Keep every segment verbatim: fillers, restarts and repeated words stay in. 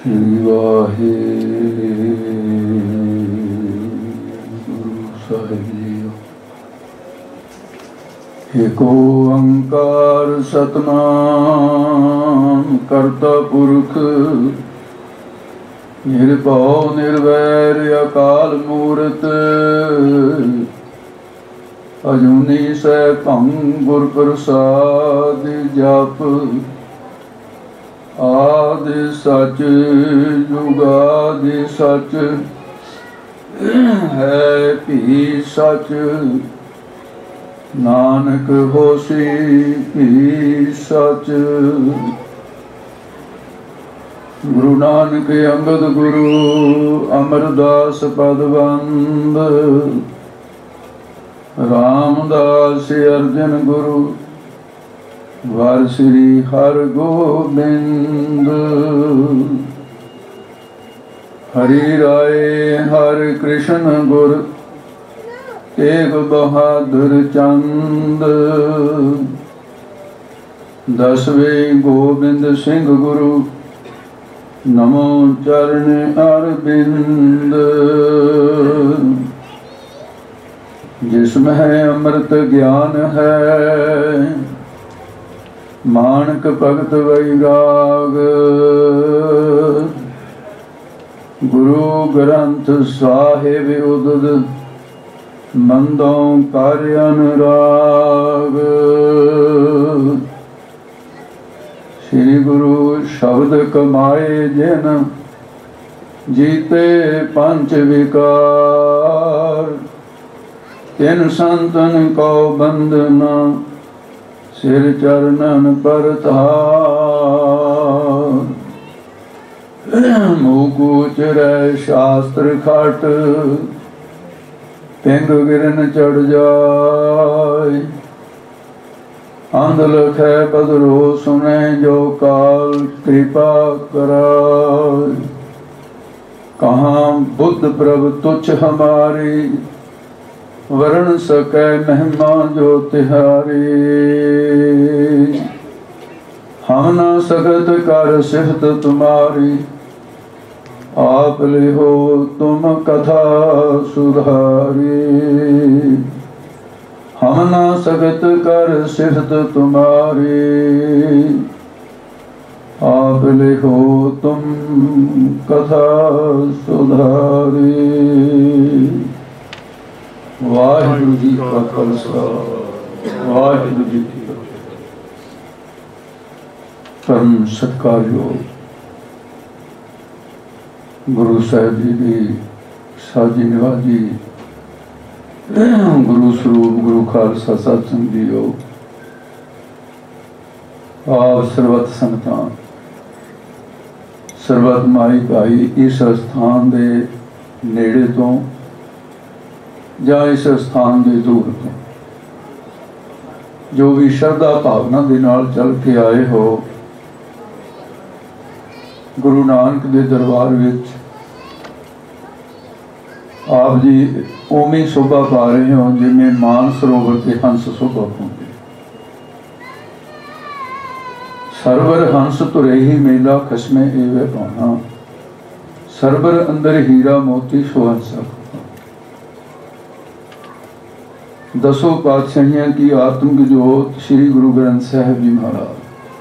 श्री वाहिगुरु साहिब जी। एको ओंकार सतनाम करता पुरख निर्भव निर्वैर अकाल मूरत अजूनी सैभं गुर प्रसाद जप आदि सच जुगादि सच है भी सच नानक होसी भी सच। गुरु नानक अंगद गुरु अमरदास पदबंद रामदास अर्जन गुरु वर श्री हर गोबिंद। हरि राय हर कृष्ण गुर तेग बहादुर चंद। दसवें गोबिंद सिंह गुरु नमो चरण अरविंद। जिसमें अमृत ज्ञान है मानक भगत वैराग। गुरु ग्रंथ साहिब उदद मंदों कार्य अनुराग। श्री गुरु शब्द कमाए जिन जीते पंच विकार। तिन संतन को बंदना सिर चरणन पर तार। मुकूच रह शास्त्र खट पिंग गिरन चढ़ जाय। अंध लखै बदरो सुने जो काल कृपा कराय। कहाँ बुद्ध प्रभ तुच्छ हमारी वरण सकै महिमा जो तिहारी। हम न सकत कर सिफत तुम्हारी आप ले हो तुम कथा सुधारी। हम न सकत कर सिफत तुम्हारी आप ले हो तुम कथा सुधारी। वाहिगुरु जी का खालसा वाहिगुरु जी की परम सत्कारयोग गुरु साहिब जी की साजी निवाजी गुरु स्वरूप गुरु खालसा सत्संग जीओ। आप सर्वत संगतां सर्वत माई भाई इस स्थान के नेड़े तो या इस स्थान के दूर तो जो भी श्रद्धा भावना के नाल चल के आए हो गुरु नानक के दरबार विच आप जी उमें शोभा पा रहे हो जिमें मान सरोवर के हंस शोभा पाते। सरवर हंस तुरे ही मेला खसमे एवे पाना। सरवर अंदर हीरा मोती सुहंसा। दसों पातशाहियों की आत्मिक जोत श्री गुरु ग्रंथ साहिब जी महाराज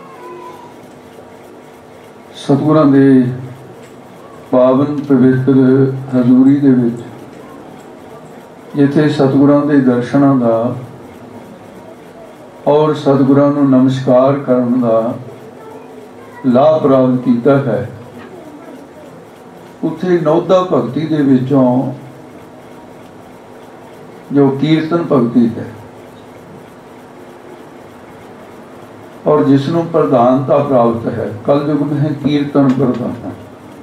सतगुरां दे पावन पवित्र हजूरी दे विच जिथे सतगुरां दे दर्शनां दा और सतगुरां नूं नमस्कार करन दा लाभ प्राप्त कीता है। उत्थे नौदा भगती दे विचों जो कीर्तन भगती है और जिसनों प्रधानता प्राप्त है कल युग में कीर्तन प्रधान।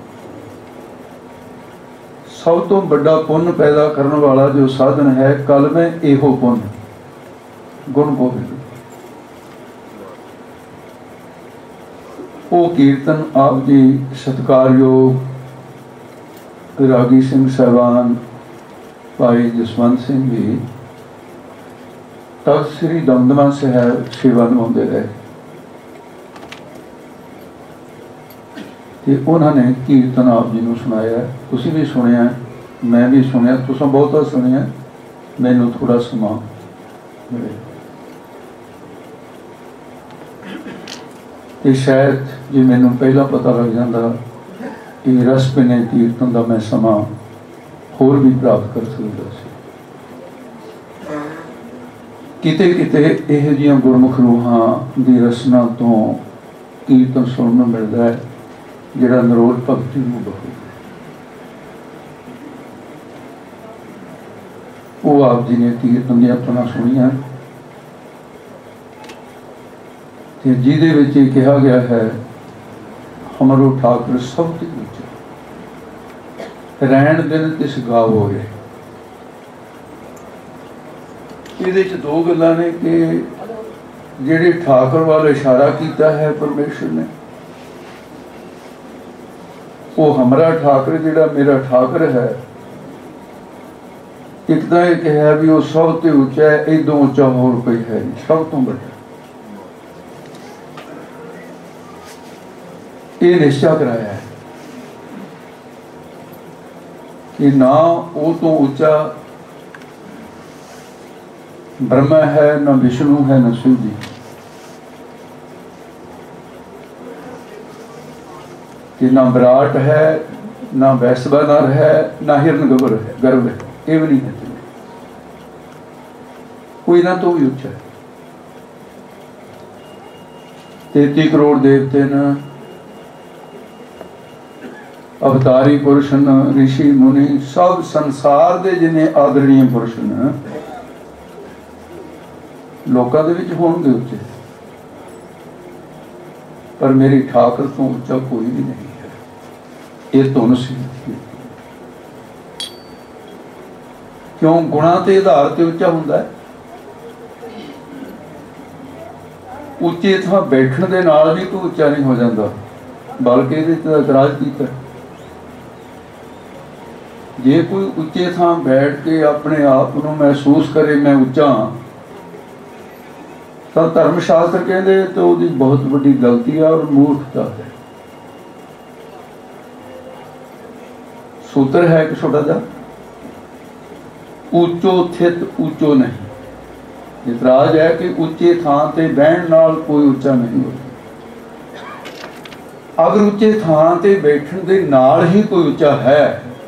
सब तो बड़ा पुण्य पैदा करने वाला जो साधन है कल में एहो पुण्य गुण गोविंद। वो कीर्तन आप जी सत्कारयोग रागी सिंह साहबान भाई जसवंत सिंह जी तख्त श्री दमदमा साहब सेवा निभाते रहे। ਤੇ ਉਹਨਾਂ ਨੇ ਕੀਰਤਨ ਆਪ ਜੀ ਨੂੰ ਸੁਣਾਇਆ। ਤੁਸੀਂ ਵੀ ਸੁਣਿਆ, ਮੈਂ ਵੀ ਸੁਣਿਆ, ਤੁਸੀਂ ਬਹੁਤਾ ਸੁਣਿਆ, ਮੈਨੂੰ ਥੋੜਾ ਸਮਾਂ ਮਿਲੇ ਤੇ ਸ਼ਾਇਦ ਜੇ ਮੈਨੂੰ ਪਹਿਲਾਂ ਪਤਾ ਲੱਗ ਜਾਂਦਾ ਕਿ ਰਸ ਪਿਨੇ ਕੀਰਤਨ ਦਾ ਮੈਂ ਸਮਾਂ ਹੋਰ ਵੀ ਪ੍ਰਾਪਤ ਕਰ ਸਕਦਾ ਸੀ। ਕਿਤੇ ਕਿਤੇ ਇਹੋ ਜਿਹੀਆਂ ਗੁਰਮੁਖ ਰੂਹਾਂ ਦੀ ਰਸਨਾ ਤੋਂ ਕੀਰਤਨ ਸੁਣਨ ਨੂੰ ਮਿਲਦਾ ਹੈ ਜਿਹੜਾ ਨਿਰੋਲ ਭਗਤੀ ਨੂੰ ਬਖੂ। ਉਹ ਆਪ ਜੀ ਨੇ ਕੀਰਤਨ ਦੀਆਂ ਆਪਣਾ ਸੁਣੀਆਂ ਤੇ ਜਿਹਦੇ ਵਿੱਚ ਇਹ ਕਿਹਾ ਗਿਆ ਹੈ ਹਮਰੋ ਠਾਕੁਰ ਸਭ ਤੋਂ ਉੱਚਾ ਰਹਿਣ ਦਿਨ ਤਿਸ ਗਾਵੋ ਰੇ। ਇਹਦੇ ਚ ਦੋ ਗੱਲਾਂ ਨੇ ਕਿ ਜਿਹੜੇ ਠਾਕੁਰ ਵੱਲ ਇਸ਼ਾਰਾ ਕੀਤਾ ਹੈ ਪਰਮੇਸ਼ਰ ਨੇ, ਉਹ ਹਮਰਾ ਠਾਕੁਰ ਜਿਹੜਾ ਮੇਰਾ ਠਾਕੁਰ ਹੈ। ਇੱਕ ਤਾਂ ਇਹ ਕਿਹਾ ਵੀ ਉਹ ਸਭ ਤੋਂ ਉੱਚਾ ਹੈ, ਇਦੋਂ ਉੱਚਾ ਹੋਰ ਕੋਈ ਹੈ ਨਹੀਂ, ਸਭ ਤੋਂ ਵੱਡਾ। ਇਹ ਨਿਸ਼ਚਾ ਕਰਾਇਆ ਹੈ ਕਿ ਨਾ ਉਹ ਤੋਂ ਉੱਚਾ ब्रह्मा है, न विष्णु है, न शिव जी। कि ना विराट है, ना वैश्वानर है, ना हिरण गर्भ है, गर्भ है, ये भी नहीं है। कोई ना तो भी उच्चा है। तेती करोड़ देवते न, अवतारी पुरुष न, ऋषि मुनि सब संसार के जिन्हें आदरणीय पुरुष न लोगों के विच होणगे उच्चे, पर मेरी ठाकुर तो उच्चा कोई भी नहीं है। ये धुन सी क्यों गुणा के आधार पर उच्चा हुंदा है। उच्चे थां बैठण दे नाल भी कोई उच्चा नहीं हो जाता, बल्कि इहदे ते इतराज कीता जे कोई उच्चे थां बैठ के अपने आप को महसूस करे मैं उच्चा हाँ तो धर्म शास्त्र कहते तो उसकी बहुत बड़ी गलती है और मूर्खता है। सूत्र है एक छोटा जा, ऊंचो थित ऊंचो नहीं। इतराज है कि उच्चे थां ते बहन नाल कोई उच्चा नहीं होता। अगर उच्चे थां ते बैठण दे नाल ही कोई उच्चा है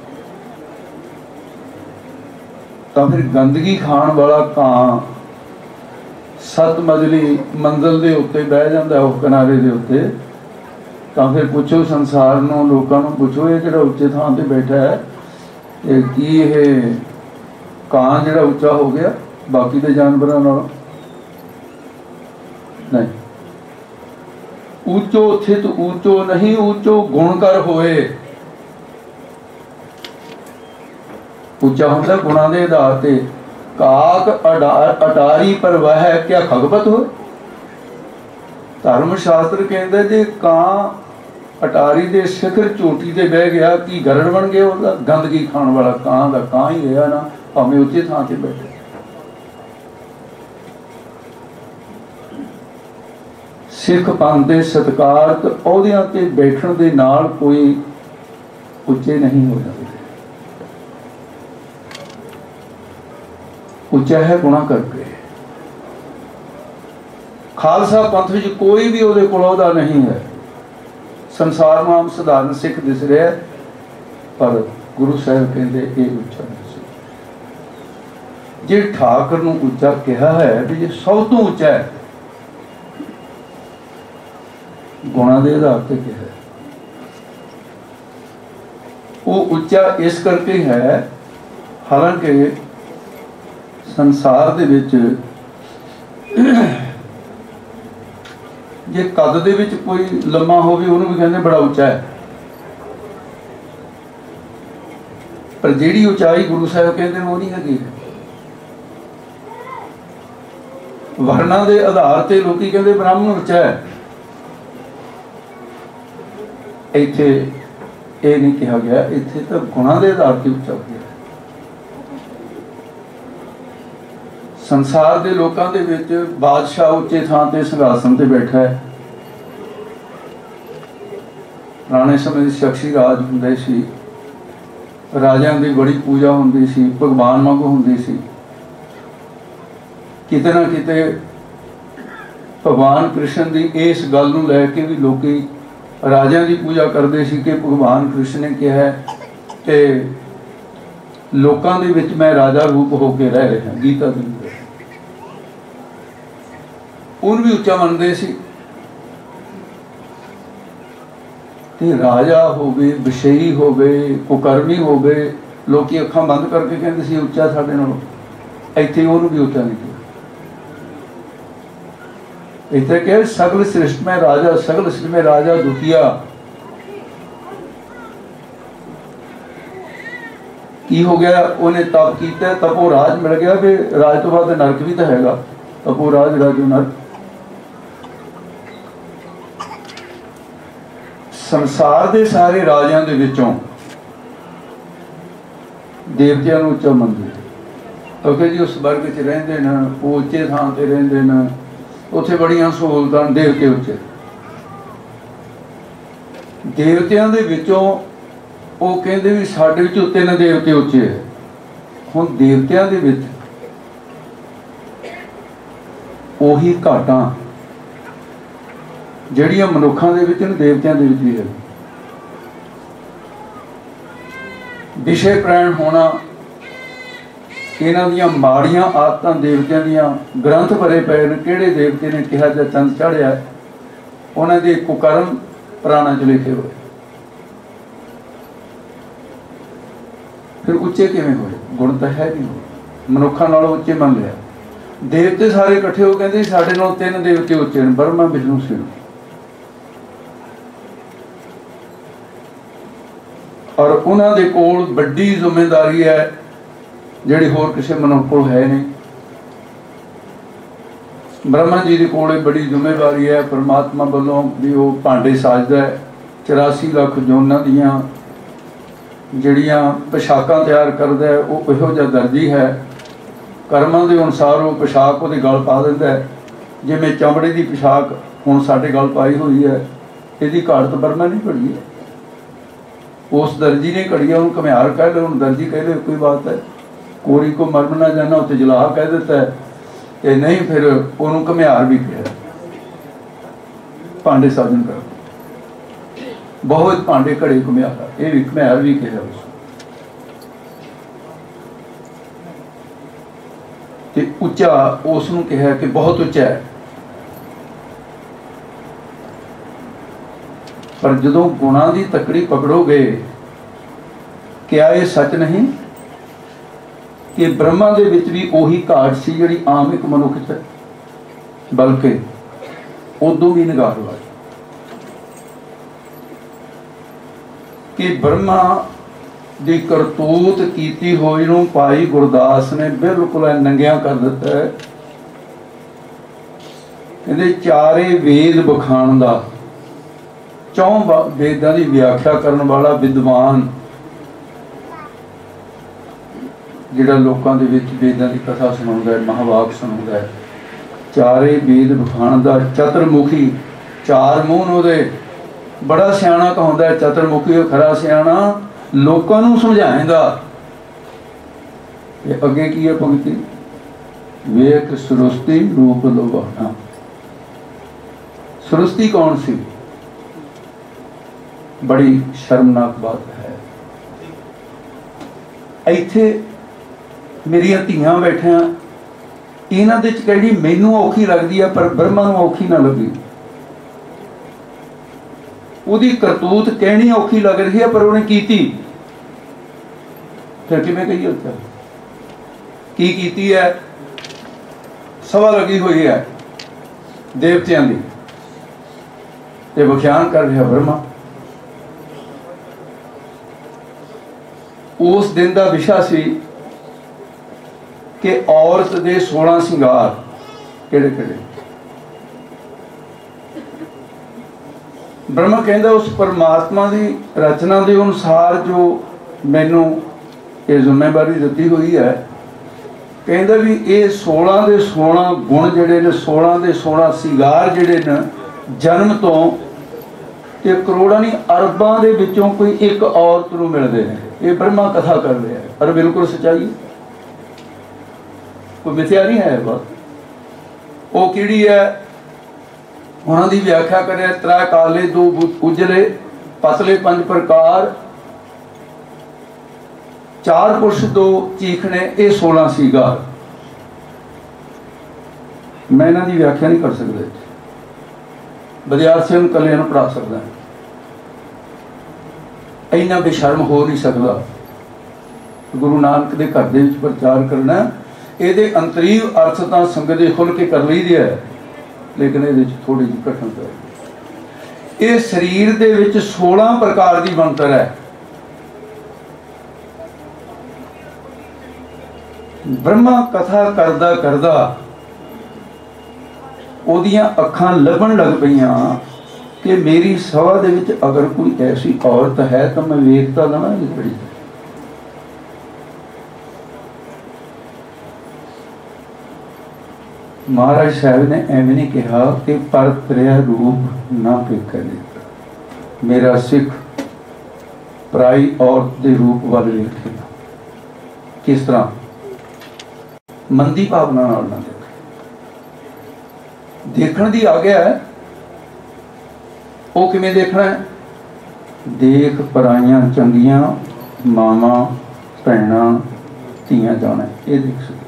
तो फिर गंदगी खाण वाला कां सत मंजिली मंजिल के उत्ते बह जाता है, उस किनारे के उत्ते, तो फिर पूछो संसार नूं, लोकां नूं पूछो ये जिहड़ा उच्चे थां ते बैठा है ये की ये कां जिहड़ा उच्चा हो गया बाकी के जानवरों नालों नहीं। ऊंचो स्थित ऊंचो नहीं, ऊंचो गुण कर होए। उच्चा हुंदा गुणां दे आधार ते। काक अटारी पर वह क्या खगपत हो। धर्म शास्त्र कहते जे कां अटारी के शिखर चोटी से बह गया कि गरड़ बन गया उसका। गंदगी खाने वाला कां का कां ही रहा ना, भावें उच्चे थां ते बैठे। सिख पंथ के सत्कारत अहुदियां ते बैठण दे नाल कोई उच्चे नहीं हो जाते। उच्चा है गुणा करके। खालसा पंथ में कोई भी उहदे कोल ओहदा नहीं है। संसार में आम साधारण सिख दिस रहा है, पर गुरु साहब कहते ये उच्चा नहीं। जे ठाकुर नूं उच्चा कहा है भी जे सब तो उच्चा है, गुणा के आधार पर कहा है। वो उच्चा इस करके है, हालांकि संसार दे विच जे कद दे विच कोई लम्मा होवे उहनूं भी कहंदे बड़ा उच्चा है, पर जिहड़ी उचाई गुरु साहब कहंदे वो नहीं हैगी। वर्णा के आधार पर लोग कहते ब्राह्मण उच्चा है, इत्थे ये नहीं कहा गया, इत्थे तो गुणा के आधार पर उच्चा गया। संसार के लोगों के विच बादशाह उच्चे थां ते सिंघासन ते बैठा है, पुराने समय ਦੇ ਸ਼ਖਸੀ ਰਾਜ ਹੁੰਦੇ ਸੀ, ਰਾਜਿਆਂ ਦੀ ਬੜੀ ਪੂਜਾ ਹੁੰਦੀ ਸੀ, ਭਗਵਾਨ ਵਾਂਗੂ ਹੁੰਦੀ ਸੀ। ਕਿਤੇ ਨਾ ਕਿਤੇ ਭਗਵਾਨ ਕ੍ਰਿਸ਼ਨ ਦੀ ਇਸ ਗੱਲ ਨੂੰ ਲੈ ਕੇ ਵੀ ਲੋਕੀ ਰਾਜਿਆਂ ਦੀ ਪੂਜਾ ਕਰਦੇ ਸੀ ਕਿ ਭਗਵਾਨ ਕ੍ਰਿਸ਼ਨ ਨੇ ਕਿਹਾ ਕਿ ਲੋਕਾਂ ਦੇ ਵਿੱਚ ਮੈਂ ਰਾਜਾ ਰੂਪ ਹੋ ਕੇ ਰਹਿ ਰਿਹਾ। ਗੀਤਾ ਦੇ ਵਿੱਚ ਉਹਨੂੰ ਵੀ ਉੱਚਾ ਮੰਨਦੇ ਸੀ। ਤੇ ਰਾਜਾ ਹੋਵੇ, ਵਿਸ਼ਈ ਹੋਵੇ, ਕੁਕਰਮੀ ਹੋਵੇ, ਲੋਕੀ ਅੱਖਾਂ ਬੰਦ ਕਰਕੇ ਕਹਿੰਦੇ ਸੀ ਉੱਚਾ ਸਾਡੇ ਨਾਲੋਂ। ਇੱਥੇ ਉਹਨੂੰ ਵੀ ਉੱਚਾ ਨਹੀਂ ਕਿਹਾ। ਇੱਥੇ ਕਿ ਸਗਲ ਸ੍ਰਿਸ਼ਟ ਮੈਂ ਰਾਜਾ, ਸਗਲ ਸ੍ਰਿਸ਼ਟ ਮੈਂ ਰਾਜਾ ਦੁਖੀਆ। ਕੀ ਹੋ ਗਿਆ? ਉਹਨੇ ਤਪ ਕੀਤਾ, ਤਪੋ ਰਾਜ ਮਿਲ ਗਿਆ। ਵੀ ਰਾਜ ਤੋਂ ਬਾਅਦ ਨਰਕ ਵੀ ਤਾਂ ਹੈਗਾ, ਤਪੋ ਰਾਜ ਰਾਜੋ ਨਰਕ। ਸੰਸਾਰ ਦੇ ਸਾਰੇ ਰਾਜਿਆਂ ਦੇ ਵਿੱਚੋਂ ਦੇਵਤਿਆਂ ਨੂੰ ਉੱਚਾ ਮੰਨਦੇ, ਕਿਉਂਕਿ ਜੀ ਉਸ ਵਰਗ 'ਚ ਰਹਿੰਦੇ ਨੇ, ਉਹ ਉੱਚੇ ਥਾਂ ਤੇ ਰਹਿੰਦੇ ਨੇ, ਉੱਥੇ ਬੜੀਆਂ ਸਹੂਲਤਾਂ। ਦੇਵਤੇ ਉੱਚੇ, ਦੇਵਤਿਆਂ ਦੇ ਵਿੱਚੋਂ ਉਹ ਕਹਿੰਦੇ ਵੀ ਸਾਡੇ ਵਿੱਚੋਂ ਤਿੰਨ ਦੇਵਤੇ ਉੱਚੇ ਹੈ। ਹੁਣ ਦੇਵਤਿਆਂ ਦੇ ਵਿੱਚ ਉਹੀ ਘਾਟਾਂ ਜਿਹੜੀਆਂ ਮਨੁੱਖਾਂ ਦੇ ਵਿੱਚ ਨੇ, ਦੇਵਤਿਆਂ ਦੇ ਵਿੱਚ ਵੀ ਹੈ। ਵਿਸ਼ੇ ਪ੍ਰੈਣ ਹੋਣਾ, ਇਹਨਾਂ ਦੀਆਂ ਮਾੜੀਆਂ ਆਦਤਾਂ ਦੇਵਤਿਆਂ ਦੀਆਂ ਗ੍ਰੰਥ ਭਰੇ ਪਏ ਨੇ। ਕਿਹੜੇ ਦੇਵਤੇ ਨੇ ਕਿਹਾ ਜਾਂ ਚੰਦ ਚੜ੍ਹਿਆ, ਉਹਨਾਂ ਦੇ ਕੁਕਰਮ ਪੁਰਾਣਾਂ 'ਚ ਲਿਖੇ ਹੋਏ। ਫਿਰ ਉੱਚੇ ਕਿਵੇਂ ਹੋਏ? ਗੁਣ ਤਾਂ ਹੈ ਨਹੀਂ, ਮਨੁੱਖਾਂ ਨਾਲੋਂ ਉੱਚੇ ਮੰਨ ਲਿਆ। ਦੇਵਤੇ ਸਾਰੇ ਇਕੱਠੇ ਹੋ ਕਹਿੰਦੇ ਸਾਡੇ ਨਾਲੋਂ ਤਿੰਨ ਦੇਵਤੇ ਉੱਚੇ ਨੇ, ਬਰਮਾ, ਵਿਸ਼ਨੂੰ, ਸ਼ਿਵ। ਔਰ ਉਹਨਾਂ ਦੇ ਕੋਲ ਵੱਡੀ ਜ਼ਿੰਮੇਵਾਰੀ ਹੈ ਜਿਹੜੀ ਹੋਰ ਕਿਸੇ ਮਨੁੱਖ ਕੋਲ ਹੈ ਨਹੀਂ। ਬ੍ਰਹਮਾ ਜੀ ਦੇ ਕੋਲ ਬੜੀ ਜ਼ਿੰਮੇਵਾਰੀ ਹੈ ਪਰਮਾਤਮਾ ਵੱਲੋਂ ਵੀ ਉਹ ਭਾਂਡੇ ਸਾਜਦਾ ਹੈ। ਚੁਰਾਸੀ ਲੱਖ ਜੋਨਾਂ ਦੀਆਂ ਜਿਹੜੀਆਂ ਪੋਸ਼ਾਕਾਂ ਤਿਆਰ ਕਰਦਾ ਹੈ, ਉਹ ਇਹੋ ਜਿਹਾ ਦਰਜੀ ਹੈ। ਕਰਮਾਂ ਦੇ ਅਨੁਸਾਰ ਉਹ ਪੋਸ਼ਾਕ ਉਹਦੇ ਗਲ ਪਾ ਦਿੰਦਾ ਹੈ। ਜਿਵੇਂ ਚਮੜੇ ਦੀ ਪੋਸ਼ਾਕ ਹੁਣ ਸਾਡੇ ਗਲ ਪਾਈ ਹੋਈ ਹੈ, ਇਹਦੀ ਘਾਟ ਤਾਂ ਬਰਮਾ ਨਹੀਂ ਘੜੀ ਹੈ, ਉਸ ਦਰਜੀ ਨੇ ਘੜੀ ਹੈ। ਉਹਨੂੰ ਘੁਮਿਆਰ ਕਹਿ ਲਓ, ਉਹਨੂੰ ਦਰਜੀ ਕਹਿ ਲਓ, ਕੋਈ ਬਾਤ ਹੈ। ਕੋਰੀ ਕੋ ਮਰਮ ਨਾ ਜਾਣਾ, ਉੱਥੇ ਜਲਾਹ ਕਹਿ ਦਿੱਤਾ ਹੈ ਤੇ ਨਹੀਂ, ਫਿਰ ਉਹਨੂੰ ਘੁਮਿਆਰ ਵੀ ਕਿਹਾ। ਭਾਂਡੇ ਸਾਜਨ ਕਰ ਬਹੁਤ ਭਾਂਡੇ ਘੜੇ ਘੁਮਿਆਰ, ਇਹ ਵੀ ਘੁਮਿਆਰ ਵੀ ਕਿਹਾ ਉਸ ਤੇ ਉੱਚਾ ਉਸ ਨੂੰ ਕਿਹਾ ਕਿ ਬਹੁਤ ਉੱਚਾ ਹੈ। ਪਰ ਜਦੋਂ ਗੁਣਾਂ ਦੀ ਤਕੜੀ ਪਕੜੋਗੇ, ਕਿਆ ਇਹ ਸੱਚ ਨਹੀਂ ਕਿ ਬ੍ਰਹਮਾ ਦੇ ਵਿੱਚ ਵੀ ਉਹੀ ਘਾਟ ਸੀ ਜਿਹੜੀ ਆਮ ਇੱਕ ਮਨੁੱਖ 'ਚ, ਬਲਕਿ ਉਦੋਂ ਵੀ ਨਿਗਾਰ ਵਾਲੀ ਕਿ ਬ੍ਰਹਮਾ ਦੀ ਕਰਤੂਤ ਕੀਤੀ ਹੋਈ ਨੂੰ ਭਾਈ ਗੁਰਦਾਸ ਨੇ ਬਿਲਕੁਲ ਨੰਗਿਆਂ ਕਰ ਦਿੱਤਾ ਹੈ। ਕਹਿੰਦੇ ਚਾਰੇ ਵੇਦ ਬਖਾਣ ਦਾ, ਚੌਂ ਵੇਦਾਂ ਦੀ ਵਿਆਖਿਆ ਕਰਨ ਵਾਲਾ ਵਿਦਵਾਨ ਜਿਹੜਾ ਲੋਕਾਂ ਦੇ ਵਿੱਚ ਵੇਦਾਂ ਦੀ ਕਥਾ ਸੁਣਾਉਂਦਾ ਹੈ, ਮਹਾਵਾਕ ਸੁਣਾਉਂਦਾ ਹੈ, ਚਾਰੇ ਵੇਦ ਬਖਾਣ ਦਾ ਚਤੁਰਮੁਖੀ, ਚਾਰ ਮੂੰਹ ਉਹਦੇ, ਬੜਾ ਸਿਆਣਾ ਕਹਾਉਂਦਾ ਹੈ। ਚਤੁਰਮੁਖੀ ਉਹ ਖਰਾ ਸਿਆਣਾ, ਲੋਕਾਂ ਨੂੰ ਸਮਝਾਏਗਾ। ਇਹ ਅੱਗੇ ਕੀ ਹੈ ਪੰਕਤੀ? ਵੇਖ ਸ੍ਰਿਸ਼ਟੀ ਰੂਪ ਲੋਭਾਣਾ। ਸ੍ਰਿਸ਼ਟੀ ਕੌਣ ਸੀ? ਬੜੀ ਸ਼ਰਮਨਾਕ ਬਾਤ ਹੈ। ਇੱਥੇ ਮੇਰੀਆਂ ਧੀਆਂ ਬੈਠੀਆਂ, ਇਹਨਾਂ ਦੇ ਚ ਕਿਹੜੀ ਮੈਨੂੰ ਔਖੀ ਲੱਗਦੀ ਹੈ ਪਰ ਬ੍ਰਹਮਾ ਨੂੰ ਔਖੀ ਨਾ ਲੱਗੀ। ਉਹਦੀ ਕਰਤੂਤ ਕਹਿਣੀ ਔਖੀ ਲੱਗ ਰਹੀ ਹੈ ਪਰ ਉਹਨੇ ਕੀਤੀ। ਫਿਰ ਕਿਵੇਂ ਕਹੀਏ ਉੱਥੇ ਕੀ ਕੀਤੀ ਹੈ? ਸਭਾ ਲੱਗੀ ਹੋਈ ਹੈ ਦੇਵਤਿਆਂ ਦੀ ਤੇ ਵਿਖਿਆਨ ਕਰ ਰਿਹਾ ਬ੍ਰਹਮਾ। ਉਸ ਦਿਨ ਦਾ ਵਿਸ਼ਾ ਸੀ ਕਿ ਔਰਤ ਦੇ ਸੋਲਾਂ ਸਿੰਗਾਰ ਕਿਹੜੇ ਕਿਹੜੇ। ਬ੍ਰਹਮਾ ਕਹਿੰਦਾ ਉਸ ਪਰਮਾਤਮਾ ਦੀ ਰਚਨਾ ਦੇ ਅਨੁਸਾਰ ਜੋ ਮੈਨੂੰ ਇਹ ਜ਼ਿੰਮੇਵਾਰੀ ਦਿੱਤੀ ਹੋਈ ਹੈ, ਕਹਿੰਦਾ ਵੀ ਇਹ ਸੋਲਾਂ ਦੇ ਸੋਲਾਂ ਗੁਣ ਜਿਹੜੇ ਨੇ, ਸੋਲਾਂ ਦੇ ਸੋਲਾਂ ਸਿੰਗਾਰ ਜਿਹੜੇ ਨੇ, ਜਨਮ ਤੋਂ ਤੇ ਕਰੋੜਾਂ ਨਹੀਂ ਅਰਬਾਂ ਦੇ ਵਿੱਚੋਂ ਕੋਈ ਇੱਕ ਔਰਤ ਨੂੰ ਮਿਲਦੇ ਨੇ। ਇਹ ਬ੍ਰਹਮਾ ਕਥਾ ਕਰ ਰਿਹਾ ਹੈ, ਪਰ ਬਿਲਕੁਲ ਸੱਚਾਈ, ਕੋਈ ਮਿਥਿਆ ਨਹੀਂ ਹੈ ਬਾਤ। ਉਹ ਕਿਹੜੀ ਹੈ? ਉਹਨਾਂ ਦੀ ਵਿਆਖਿਆ ਕਰਿਆ, ਤ੍ਰੈ ਕਾਲੇ ਦੋ ਉਜਲੇ, ਪਤਲੇ ਪੰਜ ਪ੍ਰਕਾਰ, ਚਾਰ ਪੁਰਸ਼ ਦੋ ਚੀਖਣੇ, ਇਹ ਸੋਲਾਂ ਸੀਗਾਰ। ਮੈਂ ਇਹਨਾਂ ਦੀ ਵਿਆਖਿਆ ਨਹੀਂ ਕਰ ਸਕਦਾ, ਵਿਦਿਆਰਥੀਆਂ ਨੂੰ ਇਕੱਲਿਆਂ ਨੂੰ ਪੜ੍ਹਾ ਸਕਦਾ। ਇੰਨਾ ਬੇਸ਼ਰਮ ਹੋ ਨਹੀਂ ਸਕਦਾ। ਗੁਰੂ ਨਾਨਕ ਦੇ ਘਰ ਦੇ ਵਿੱਚ ਪ੍ਰਚਾਰ ਕਰਨਾ, ਇਹਦੇ ਅੰਤਰੀਵ ਅਰਥ ਤਾਂ ਸੰਗਤ ਦੇ ਖੁੱਲ੍ਹ ਕੇ ਕਰ ਲਈਦੇ ਹੈ, ਲੇਕਿਨ ਇਹਦੇ ਵਿੱਚ ਥੋੜ੍ਹੀ ਜਿਹੀ ਕਠਿਨਤਾ ਹੈ। ਇਹ ਸਰੀਰ ਦੇ ਵਿੱਚ ਸੋਲਾਂ ਪ੍ਰਕਾਰ ਦੀ ਬਣਤਰ ਹੈ। ਬ੍ਰਹਮਾ ਕਥਾ ਕਰਦਾ ਕਰਦਾ ਉਹਦੀਆਂ ਅੱਖਾਂ ਲੱਭਣ ਲੱਗ ਪਈਆਂ ਕਿ ਮੇਰੀ ਸਭਾ ਦੇ ਵਿੱਚ ਅਗਰ ਕੋਈ ਐਸੀ ਔਰਤ ਹੈ ਤਾਂ ਮੈਂ ਵੇਖਤਾ ਲਵਾਂ ਇਹ ਬੜੀ। ਮਹਾਰਾਜ ਸਾਹਿਬ ਨੇ ਐਵੇਂ ਨਹੀਂ ਕਿਹਾ ਕਿ ਪਰ ਤ੍ਰਿਆ ਰੂਪ ਨਾ ਵੇਖੇ ਦਿੱਤਾ, ਮੇਰਾ ਸਿੱਖ ਪਰਾਈ ਔਰਤ ਦੇ ਰੂਪ ਵੱਲ ਵੇਖੇ। ਕਿਸ ਤਰ੍ਹਾਂ? ਮੰਦੀ ਭਾਵਨਾ ਨਾਲ ਨਾ ਦੇਖੇ। ਦੇਖਣ ਦੀ ਆਗਿਆ ਹੈ, ਉਹ ਕਿਵੇਂ ਦੇਖਣਾ ਹੈ? ਦੇਖ ਪਰਾਈਆਂ ਚੰਗੀਆਂ ਮਾਵਾਂ ਭੈਣਾਂ ਧੀਆਂ ਜਾਣਾ, ਇਹ ਦੇਖ ਸਕਦੇ।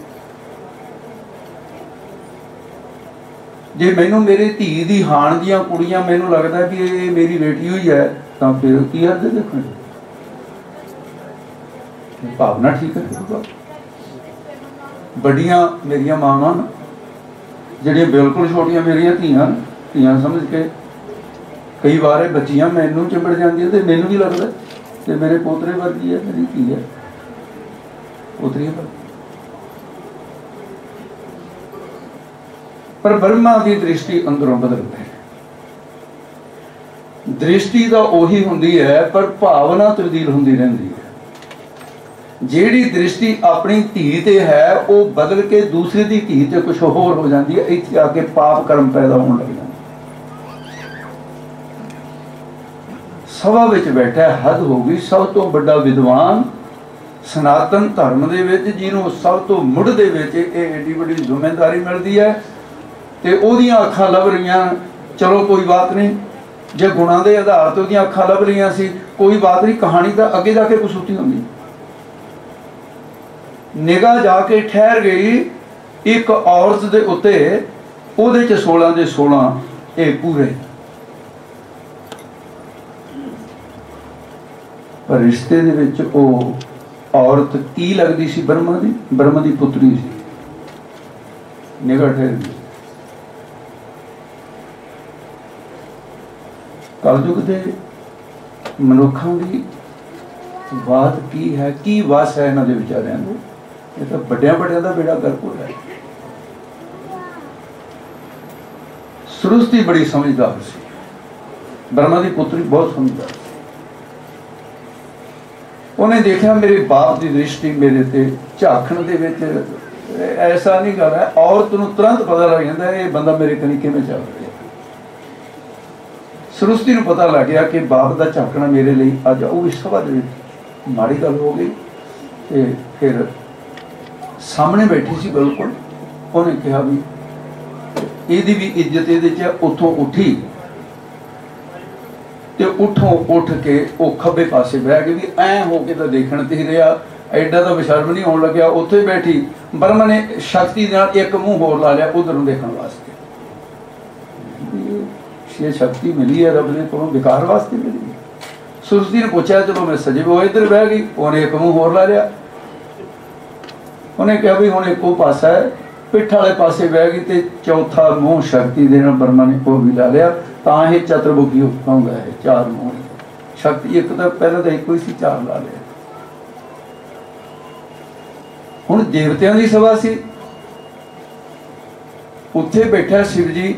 ਜੇ ਮੈਨੂੰ ਮੇਰੇ ਧੀ ਦੀ ਹਾਣ ਦੀਆਂ ਕੁੜੀਆਂ ਮੈਨੂੰ ਲੱਗਦਾ ਕਿ ਇਹ ਮੇਰੀ ਬੇਟੀ ਹੋਈ ਹੈ ਤਾਂ ਫਿਰ ਕੀ ਅਰਥ ਦੇਖਣ ਦੀ ਭਾਵਨਾ ਠੀਕ ਹੈ। ਵੱਡੀਆਂ ਮੇਰੀਆਂ ਮਾਵਾਂ ਜਿਹੜੀਆਂ ਬਿਲਕੁਲ ਛੋਟੀਆਂ ਮੇਰੀਆਂ ਧੀਆਂ ਧੀਆਂ ਸਮਝ ਕੇ ਕਈ ਵਾਰ ਇਹ ਬੱਚੀਆਂ ਮੈਨੂੰ ਚਿੰਬੜ ਜਾਂਦੀਆਂ ਤੇ ਮੈਨੂੰ ਵੀ ਲੱਗਦਾ ਕਿ ਮੇਰੇ ਪੋਤਰੇ ਵਰਗੀ ਹੈ, ਮੇਰੀ ਧੀ ਹੈ, ਪੋਤਰੀ ਹੈ। ਪਰ ਬ੍ਰਹਮਾ ਦੀ ਦ੍ਰਿਸ਼ਟੀ ਅੰਦਰੋਂ ਬਦਲਦੀ ਹੈ। ਦ੍ਰਿਸ਼ਟੀ ਤਾਂ ਉਹੀ ਹੁੰਦੀ ਹੈ ਪਰ ਭਾਵਨਾ ਤਬਦੀਲ ਹੁੰਦੀ ਰਹਿੰਦੀ ਹੈ। ਜਿਹੜੀ ਦ੍ਰਿਸ਼ਟੀ ਆਪਣੀ ਧੀ ਤੇ ਹੈ ਉਹ ਬਦਲ ਕੇ ਦੂਸਰੇ ਦੀ ਧੀ ਤੇ ਕੁਛ ਹੋਰ ਹੋ ਜਾਂਦੀ ਹੈ। ਇੱਥੇ ਆ ਕੇ ਪਾਪ ਕਰਮ ਪੈਦਾ ਹੋਣ ਲੱਗ ਜਾਂਦੇ। ਸਭਾ ਵਿੱਚ ਬੈਠਾ, ਹੱਦ ਹੋ ਗਈ, ਸਭ ਤੋਂ ਵੱਡਾ ਵਿਦਵਾਨ ਸਨਾਤਨ ਧਰਮ ਦੇ ਵਿੱਚ ਜਿਹਨੂੰ ਸਭ ਤੋਂ ਮੁੱਢ ਦੇ ਵਿੱਚ ਇਹ ਏਡੀ ਵੱਡੀ ਜ਼ਿੰਮੇਵਾਰੀ ਮਿਲਦੀ ਹੈ ਤੇ ਉਹਦੀਆਂ ਅੱਖਾਂ ਲੱਭ ਰਹੀਆਂ। ਚਲੋ ਕੋਈ ਬਾਤ ਨਹੀਂ, ਜੇ ਗੁਣਾਂ ਦੇ ਆਧਾਰ ਤੇ ਉਹਦੀਆਂ ਅੱਖਾਂ ਲੱਭ ਰਹੀਆਂ ਸੀ ਕੋਈ ਬਾਤ ਨਹੀਂ, ਕਹਾਣੀ ਤਾਂ ਅੱਗੇ ਜਾ ਕੇ ਕਸੂਤੀ ਹੁੰਦੀ। ਨਿਗਾਹ ਜਾ ਕੇ ਠਹਿਰ ਗਈ ਇੱਕ ਔਰਤ ਦੇ ਉੱਤੇ, ਉਹਦੇ ਚ ਸੋਲਾਂ ਦੇ ਸੋਲਾਂ ਇਹ ਪੂਰੇ। ਪਰ ਰਿਸ਼ਤੇ ਦੇ ਵਿੱਚ ਉਹ ਔਰਤ ਕੀ ਲੱਗਦੀ ਸੀ? ਬ੍ਰਹਮਾ ਦੀ, ਬ੍ਰਹਮਾ ਦੀ ਪੁੱਤਰੀ ਸੀ। ਨਿਗਾਹ ਠਹਿਰ ਗਈ। ਕਲਯੁਗ ਦੇ ਮਨੁੱਖਾਂ ਦੀ ਬਾਤ ਕੀ ਹੈ, ਕੀ ਵਸ ਹੈ ਇਹਨਾਂ ਦੇ ਵਿਚਾਰਿਆਂ ਦੇ? ਇਹ ਤਾਂ ਵੱਡਿਆਂ ਵੱਡਿਆਂ ਦਾ ਬੇੜਾ ਗਰਕ ਹੋ ਰਿਹਾ। ਸ੍ਰਿਸ਼ਟੀ ਬੜੀ ਸਮਝਦਾਰ ਸੀ, ਬ੍ਰਹਮਾ ਦੀ ਪੁੱਤਰੀ ਬਹੁਤ ਸਮਝਦਾਰ ਸੀ। ਉਹਨੇ ਦੇਖਿਆ ਮੇਰੇ ਬਾਪ ਦੀ ਦ੍ਰਿਸ਼ਟੀ ਮੇਰੇ ਤੇ ਝਾਕਣ ਦੇ ਵਿੱਚ ਐਸਾ ਨਹੀਂ ਕਰ ਰਿਹਾ। ਔਰਤ ਨੂੰ ਤੁਰੰਤ ਪਤਾ ਲੱਗ ਜਾਂਦਾ ਇਹ ਬੰਦਾ ਮੇਰੇ ਕਨੀ ਕਿਵੇਂ ਚੱਲ ਰਿਹਾ। ਸ੍ਰਿਸ਼ਟੀ ਨੂੰ ਪਤਾ ਲੱਗ ਗਿਆ ਕਿ ਬਾਪ ਦਾ ਝਾਕਣਾ ਮੇਰੇ ਲਈ ਅੱਜ ਉਹ ਇਸ ਸਭਾ ਦੇ ਵਿੱਚ ਮਾੜੀ ਗੱਲ ਹੋ ਗਈ। ਤੇ ਫਿਰ ਸਾਹਮਣੇ ਬੈਠੀ ਸੀ ਬਿਲਕੁਲ, ਉਹਨੇ ਕਿਹਾ ਵੀ ਇਹਦੀ ਵੀ ਇੱਜ਼ਤ ਇਹਦੇ 'ਚ। ਉੱਥੋਂ ਉੱਠੀ ਤੇ ਉੱਠੋਂ ਉੱਠ ਕੇ ਉਹ ਖੱਬੇ ਪਾਸੇ ਬਹਿ ਕੇ ਵੀ ਐਂ ਹੋ ਕੇ ਤਾਂ ਦੇਖਣ ਤੇ ਹੀ ਰਿਹਾ, ਐਡਾ ਤਾਂ ਬਸ਼ਰਮ ਨਹੀਂ ਹੋਣ ਲੱਗਿਆ। ਉੱਥੇ ਬੈਠੀ ਬ੍ਰਹਮਾ ਨੇ ਸ਼ਕਤੀ ਨਾਲ ਇੱਕ ਮੂੰਹ ਹੋਰ ਲਾ ਲਿਆ ਉਧਰ ਨੂੰ ਦੇਖਣ ਵਾਸਤੇ। ਇਹ ਸ਼ਕਤੀ ਮਿਲੀ ਹੈ ਰੱਬ ਨੇ ਕੋਲੋਂ, ਵਿਕਾਰ ਵਾਸਤੇ ਮਿਲੀ। ਸ੍ਰਿਸ਼ਟੀ ਨੇ ਪੁੱਛਿਆ ਚਲੋ ਮੈਂ ਸਜੇ ਉਹ ਇੱਧਰ ਬਹਿ ਗਈ, ਉਹਨੇ ਇੱਕ ਮੂੰਹ ਹੋਰ ਲਾ ਲਿਆ। ਉਹਨੇ ਕਿਹਾ ਵੀ ਹੁਣ ਇੱਕੋ ਪਾਸਾ ਹੈ, ਪਿੱਠ ਵਾਲੇ ਪਾਸੇ ਬਹਿ ਗਈ ਤੇ ਚੌਥਾ ਮੂੰਹ ਸ਼ਕਤੀ ਦੇ ਨਾਲ ਬ੍ਰਹਮਾ ਨੇ ਉਹ ਵੀ ਲਾ ਲਿਆ। ਤਾਂ ਇਹ ਚਤੁਰਮੁਖੀ ਹੁੰਦਾ ਹੈ, ਚਾਰ ਮੂੰਹ ਸ਼ਕਤੀ। ਇੱਕ ਤਾਂ ਪਹਿਲਾਂ ਤਾਂ ਇੱਕੋ ਹੀ ਸੀ, ਚਾਰ ਲਾ ਲਿਆ। ਹੁਣ ਦੇਵਤਿਆਂ ਦੀ ਸਭਾ ਸੀ, ਉੱਥੇ ਬੈਠਾ शिव जी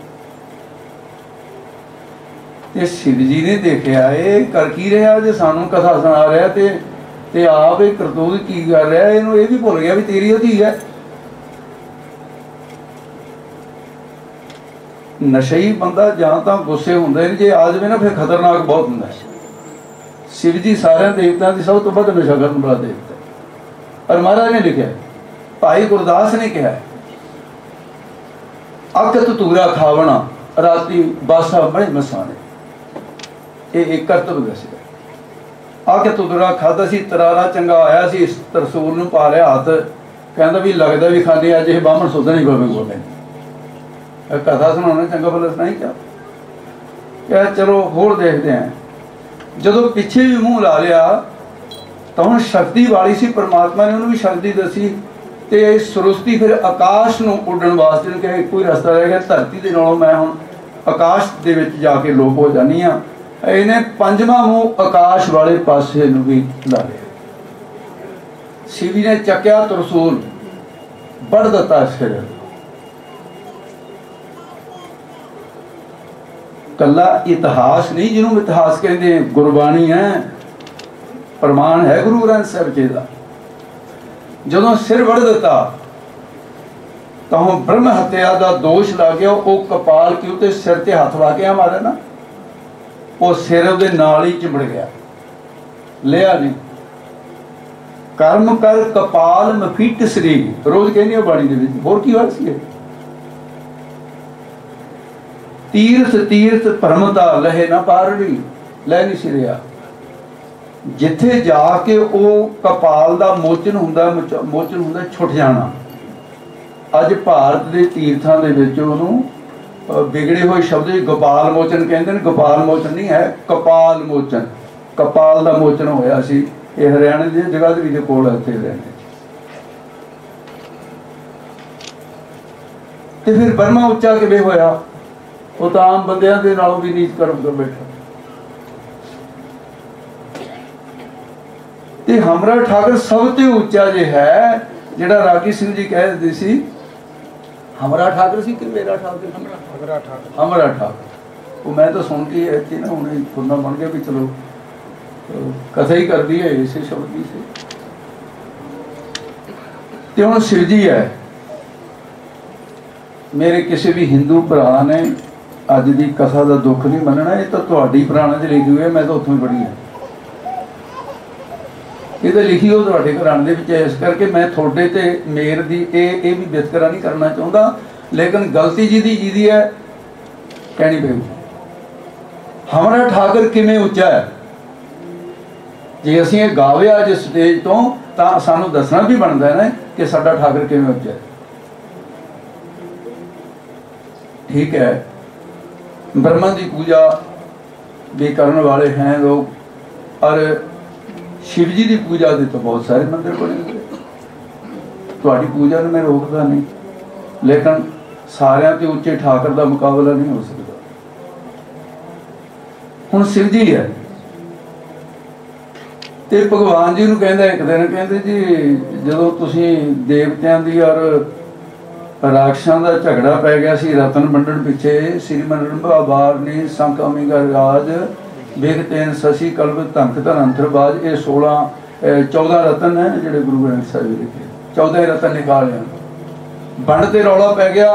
ਤੇ शिव जी ने देखिया ਇਹ ਕਰ ਕੀ ਰਿਹਾ ਜੇ ਸਾਨੂੰ ਕਥਾ ਸੁਣਾ ਰਿਹਾ ਤੇ ਤੇ ਆਪ ਇਹ ਕਰਤੂਤ ਕੀ ਕਰ ਰਿਹਾ। ਇਹਨੂੰ ਇਹ ਵੀ ਭੁੱਲ ਗਿਆ ਵੀ ਤੇਰੀ ਧੀ ਹੈ। नशई बंदा जां तां गुस्से हुंदे ने, जे आ जाए ना फिर खतरनाक बहुत हुंदा है। शिव जी सारे देवतां की सब तो वध नशा करने वाला देवता। और महाराज ने लिखा, भाई गुरदास ने कहा, अक धतूरा खावना राती बासा बड़े मसाने, ये एक करतब दसिया। अक धतूरा खादा सी, तरारा चंगा आया सी, इस तरसूल नूं पा लिया हाथ, कहता भी लगता भी खाने अज ये बामण सुध नहीं पवे बोले, कथा सुनाना चंगा भला सुनाई क्या। क्या चलो होर देखते हैं। जदों पिछे भी मूँह ला लिया तो हुण शक्ति वाली सी, परमात्मा ने उन्होंने भी शक्ति दसी, तो सरुस्ती फिर आकाश नूं उड्डण वास्ते ने कहा कोई रस्ता रह गया, धरती के नालों मैं हुण आकाश दे विच जाके लोप हो जानी हाँ। इन्हें पंजवां मूँह आकाश वाले पासे नूं भी ला लिया। शिवी ने चक्या तरसूल, बढ़ दिता सिर। कला इतिहास नहीं जिन्होंने इतिहास कहते हैं, गुरबाणी है, प्रमाण है गुरु ग्रंथ साहिब जी का। जदों सिर वड़ दिता तो ब्रह्म हत्या का दोष लग गया। वो कपाल के उत्ते सिर ते हथ ला के मारे ना, वो सिर उहदे नाल ही चिमड़ गया, लिया नहीं। कर्म कर कपाल मफीट सरी, रोज कहनी बाणी दे विच, होर की बात सी। तीर्थ तीर्थ भरमता लहे ना पारड़ी, लै नहीं सी रहा। जिथे जाके वो कपाल का मोचन हुंदा, मोचन हुंदा छुट जाना। अज भारत के तीर्थां दे विच उहनूं बिगड़े हुए शब्द गोपाल मोचन कहते हैं। गोपाल मोचन नहीं है, कपाल मोचन, कपाल का मोचन होया सी। ये हरियाणे की जगाधरी के कोल इत्थे रहने। ते फिर बर्मा उच्चा किवें होया? वो तो आम बंदियां दे नालों भी नीच कर्म कर बैठा। ते हमरा ठाकर सब ते उच्चा जे है, जिहड़ा रागी सिंह जी कह दिंदे सी, हमरा ठाकर सी कि मेरा ठाकर? हमरा ठाकर, हमरा ठाकर। वो मैं तो सुन के इत्थे ना हुणे खुन्ना बन गया भी चलो कथा ही कर दी है इसे शब्द की से। ते हुण शिव जी है, मेरे किसी भी हिंदू भरा ने अज की कथा का दुख नहीं मनना। ये तो तुहाडी पुराणां च लिखी हुई है, मैं तो उत्थों ही पढ़ी है। ये तो लिखी हो तुहाडे घराने दे विच, इस करके मैं थोड़े ते मेर दी ए ए भी वितकरा नहीं करना चाहता, लेकिन गलती जिहदी जिहदी है कहनी पेगी। हमरा ठाकर किवें उच्चा है? जे असीं ये गावे अज स्टेज तो तां सानूं दसना भी बनदा है ना कि साडा ठाकर किवें उच्चा है। ठीक है, ब्रह्मा की पूजा भी करने वाले हैं लोग, और शिव जी की पूजा के तो बहुत सारे मंदिर बने हुए। थोड़ी पूजा ने मैं रोकता नहीं, लेकिन सारिਆਂ ते उच्चे ठाकर का मुकाबला नहीं हो सकता। हुण शिव जी है ते भगवान जी नूं कहंदा एक दिन, कहंदे जी जदों तुसीं देवतियां दी और राक्षसां दा झगड़ा पै गया सी रतन वंडण पिछे, श्री मंडन बाबार ने संख अमीगा राज वेख तेन शशि कल्ब धंक धनंतरबाज। ये सोलह चौदह रतन है जिहड़े गुरु ग्रंथ साहिब लिखे, चौदह रतन निकाल लिया। वंड ते रौला पै गया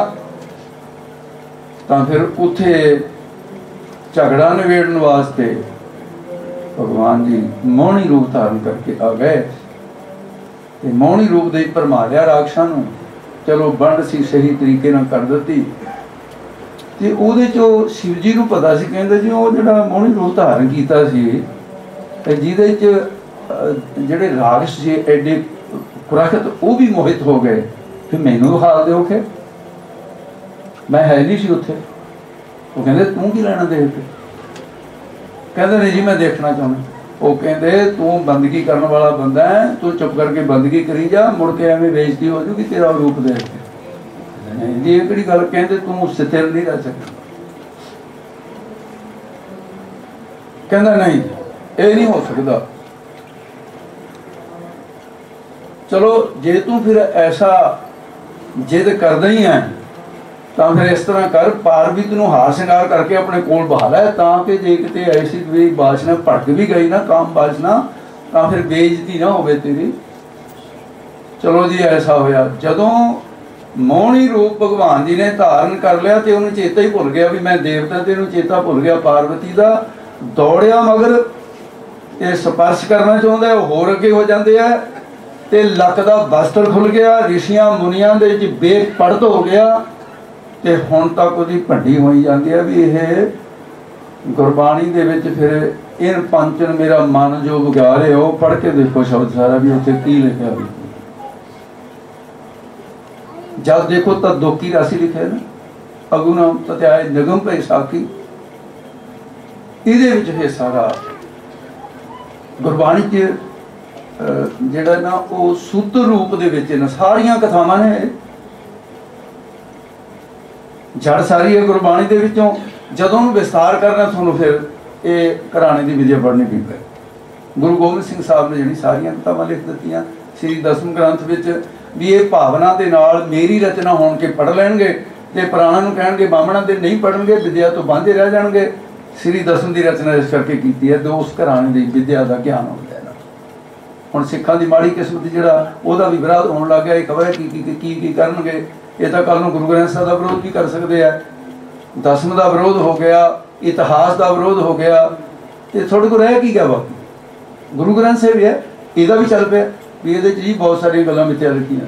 तो फिर उत्थे झगड़ा निबेड़न वास्ते भगवान जी मोहनी रूप धारण करके आ गए। मोहनी रूप दे भरमा लिया राक्षसां नूं। चलो वंड सी सही तरीके नाल कर दित्ती। ते उहदे चो शिव जी नूं पता सी, कहंदे जी वो जिहड़ा मोहनी रूप धारण कीता सी, जिहदे च जिहड़े राक्षस सी एडे कुरखत वो भी मोहित हो गए। फिर मैनूं हाल दे के मैं है नहीं सी उत्थे। वो कहंदे तूं की लैणा देख के? कहंदे नहीं जी मैं देखना चाहुंदा। वो कहते तू बंदगी करने वाला बंदा है, तू चुप करके बंदगी करी जा, मुड़ के एवं बेइज्जती हो जूगी तेरा रूप देख के। नहीं जी ये किहड़ी गल? कहते तू स्थिर नहीं रह सकता। कहंदा नहीं ये नहीं हो सकता। चलो जे तू फिर ऐसा जिद करदा ही है तो फिर इस तरह कर, पार्वती नूं हार श्रृंगार करके अपने कोल बहा लै, ताकि जे किते ऐसी कोई वासना भड़क भी गई ना, काम वासना, तो फिर बेइज्जती ना होवे तेरी। चलो जी ऐसा होया। जदों ਮੋਹਣੀ ਰੂਪ ਭਗਵਾਨ ਜੀ ਨੇ ਧਾਰਨ ਕਰ ਲਿਆ ਤੇ ਉਹਨੂੰ ਚੇਤਾ ਹੀ ਭੁੱਲ ਗਿਆ ਵੀ ਮੈਂ ਦੇਵਤਾ, ਤੇ ਉਹਨੂੰ ਚੇਤਾ ਭੁੱਲ ਗਿਆ ਪਾਰਵਤੀ ਦਾ। ਦੌੜਿਆ ਮਗਰ ਇਹ ਸਪਰਸ਼ ਕਰਨਾ ਚਾਹੁੰਦਾ, ਉਹ ਹੋਰ ਅੱਗੇ ਹੋ ਜਾਂਦੇ ਆ ਤੇ ਲੱਕ ਦਾ ਬਸਤਰ ਖੁੱਲ ਗਿਆ। ਰਿਸ਼ੀਆਂ ਮੁਨੀਆਂ ਦੇ ਵਿੱਚ ਬੇਕ ਪੜਤ ਹੋ ਗਿਆ ਤੇ ਹੁਣ ਤੱਕ ਉਹਦੀ ਭੱਡੀ ਹੋਈ ਜਾਂਦੀ ਹੈ ਵੀ ਇਹ ਗੁਰਬਾਣੀ ਦੇ ਵਿੱਚ ਫਿਰ ਇਹ ਪੰਚਨ ਮੇਰਾ ਮਨ ਜੋ ਵਿਗਾਰੇ, ਉਹ ਪੜ੍ਹ ਕੇ ਦੇਖੋ ਸ਼ਬਦ ਸਾਰਾ ਵੀ ਉੱਥੇ ਕੀ ਲਿਖਿਆ ਵੀ। ਜਦ ਦੇਖੋ ਤਾਂ ਦੋਕੀ ਰਾਸੀ ਲਿਖਿਆ ਨਾ, ਅਗੁਣਾ ਤਤਿਆਏ ਨਿਗਮ ਭੈ ਸਾਖੀ, ਇਹਦੇ ਵਿੱਚ ਇਹ ਸਾਰਾ ਗੁਰਬਾਣੀ 'ਚ ਜਿਹੜਾ ਨਾ ਉਹ ਸੁੱਧ ਰੂਪ ਦੇ ਵਿੱਚ ਨੇ ਸਾਰੀਆਂ ਕਥਾਵਾਂ ਨੇ। ਜੜ ਸਾਰੀ ਹੈ ਗੁਰਬਾਣੀ ਦੇ ਵਿੱਚੋਂ। ਜਦੋਂ ਉਹਨੂੰ ਵਿਸਤਾਰ ਕਰਨਾ ਤੁਹਾਨੂੰ ਫਿਰ ਇਹ ਘਰਾਣੇ ਦੀ ਵਿਦਿਆ ਪੜ੍ਹਨੀ ਪਈ ਪਏ। ਗੁਰੂ ਗੋਬਿੰਦ ਸਿੰਘ ਸਾਹਿਬ ਨੇ ਜਿਹੜੀ ਸਾਰੀਆਂ ਕਿਤਾਬਾਂ ਲਿਖ ਦਿੱਤੀਆਂ ਸ੍ਰੀ ਦਸਮ ਗ੍ਰੰਥ ਵਿੱਚ ਵੀ ਇਹ ਭਾਵਨਾ ਦੇ ਨਾਲ ਮੇਰੀ ਰਚਨਾ ਹੋਣ ਕੇ ਪੜ੍ਹ ਲੈਣਗੇ ਤੇ ਪੁਰਾਣਾ ਨੂੰ ਕਹਿਣਗੇ ਬਾਹਮਣਾਂ ਦੇ ਨਹੀਂ ਪੜ੍ਹਨਗੇ, ਵਿਦਿਆ ਤੋਂ ਵਾਂਝੇ ਰਹਿ ਜਾਣਗੇ। ਸ੍ਰੀ ਦਸਮ ਦੀ ਰਚਨਾ ਇਸ ਕਰਕੇ ਕੀਤੀ ਹੈ ਤੇ ਉਸ ਘਰਾਣੇ ਦੀ ਵਿਦਿਆ ਦਾ ਗਿਆਨ ਹੁੰਦਾ ਹੈ। ਹੁਣ ਸਿੱਖਾਂ ਦੀ ਮਾੜੀ ਕਿਸਮਤ ਜਿਹੜਾ ਉਹਦਾ ਵੀ ਵਿਰੋਧ ਹੋਣ ਲੱਗ ਗਿਆ। ਇਹ ਖਬਰ ਕੀ ਕੀ ਕੀ ਕੀ ਕਰਨਗੇ। ਇਹ ਤਾਂ ਕੱਲ੍ਹ ਨੂੰ ਗੁਰੂ ਗ੍ਰੰਥ ਸਾਹਿਬ ਦਾ ਵਿਰੋਧ ਵੀ ਕਰ ਸਕਦੇ ਆ। ਦਸਮ ਦਾ ਵਿਰੋਧ ਹੋ ਗਿਆ, ਇਤਿਹਾਸ ਦਾ ਵਿਰੋਧ ਹੋ ਗਿਆ, ਤੇ ਤੁਹਾਡੇ ਕੋਲ ਰਹਿ ਕੀ ਗਿਆ ਬਾਕੀ? ਗੁਰੂ ਗ੍ਰੰਥ ਸਾਹਿਬ ਹੈ, ਇਹਦਾ ਵੀ ਚੱਲ ਪਿਆ ਵੀ ਇਹਦੇ 'ਚ ਜੀ ਬਹੁਤ ਸਾਰੀਆਂ ਗੱਲਾਂ ਮਿੱਥਿਆ ਲਿਖੀਆਂ।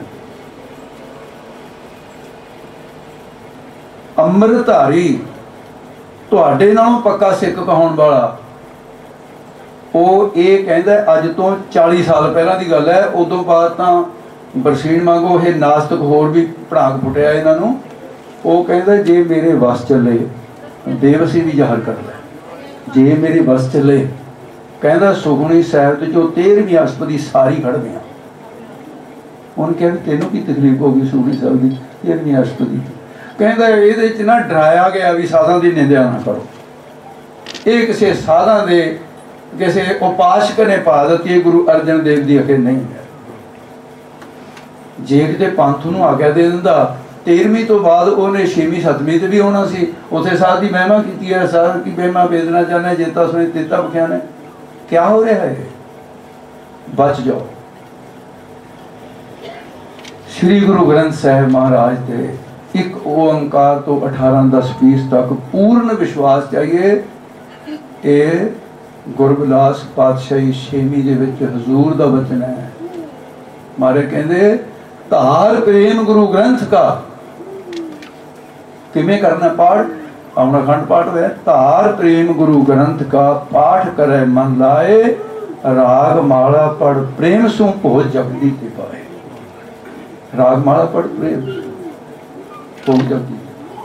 ਅੰਮ੍ਰਿਤਧਾਰੀ ਤੁਹਾਡੇ ਨਾਲੋਂ ਪੱਕਾ ਸਿੱਖ ਕਹਾਉਣ ਵਾਲਾ ਉਹ ਇਹ ਕਹਿੰਦਾ ਅੱਜ ਤੋਂ ਚਾਲੀ ਸਾਲ ਪਹਿਲਾਂ ਦੀ ਗੱਲ ਹੈ। ਉਦੋਂ ਬਾਅਦ ਤਾਂ ਬਰਸੀਨ ਮੰਗੋ ਇਹ ਨਾਸਤਕ ਹੋਰ ਵੀ ਭੜਾਕ ਫੁੱਟਿਆ ਇਹਨਾਂ ਨੂੰ। ਉਹ ਕਹਿੰਦਾ ਜੇ ਮੇਰੇ ਵਸ ਚੱਲੇ ਬੇਵਸੀ ਵੀ ਜ਼ਾਹਰ ਕਰ ਲੈ, ਜੇ ਮੇਰੇ ਵਸ ਚੱਲੇ ਕਹਿੰਦਾ ਸੁਖਮਨੀ ਸਾਹਿਬ ਤੇ ਜੋ ਤੇਰਵੀਂ ਅਸ਼ਟਪਦੀ ਸਾਰੀ ਖੜ੍ਹਦੇ ਆ। ਉਹਨੇ ਕਿਹਾ ਵੀ ਤੈਨੂੰ ਕੀ ਤਕਲੀਫ ਹੋ ਗਈ ਸੁਖਮਨੀ ਸਾਹਿਬ ਦੀ ਤੇਰਵੀਂ ਅਸ਼ਟਪਦੀ? ਕਹਿੰਦਾ ਇਹਦੇ 'ਚ ਨਾ ਡਰਾਇਆ ਗਿਆ ਵੀ ਸਾਧਾਂ ਦੀ ਨਿੰਦਿਆ ਨਾ ਕਰੋ। ਇਹ ਕਿਸੇ ਸਾਧਾਂ ਦੇ ਕਿਸੇ ਉਪਾਸ਼ਕ ਨੇ ਪਾ ਦਿੱਤੀ, ਗੁਰੂ ਅਰਜਨ ਦੇਵ ਦੀ ਅਖੇ ਨਹੀਂ ਹੈ। ਜੇ ਕਿਤੇ ਪੰਥ ਨੂੰ ਆਗਿਆ ਦੇ ਦਿੰਦਾ तेरहवीं तो बाद उन्हें छेवीं सतवीं ते भी होना सी। उत्थे साध की महिमा की है, साध की महिमा भेजना चाहना, जेता सुने तेता बख्याना। क्या हो रहा है? बच जाओ। श्री गुरु ग्रंथ साहिब महाराज के एक ओंकार तो अठारह दस बीस तक पूर्ण विश्वास चाहिए। ये गुरबिलास पातशाही छेवीं दे विच हजूर दा वचन है। मारे कहंदे धार प्रेम गुरु ग्रंथ का किमें करना पाठ, अपना खंड पाठ है। धार प्रेम गुरु ग्रंथ का पाठ करे मन लाए, राग माला पढ़ प्रेम सु भोज जगदी के पाए। राग माला पढ़ प्रेम भोज जगदी।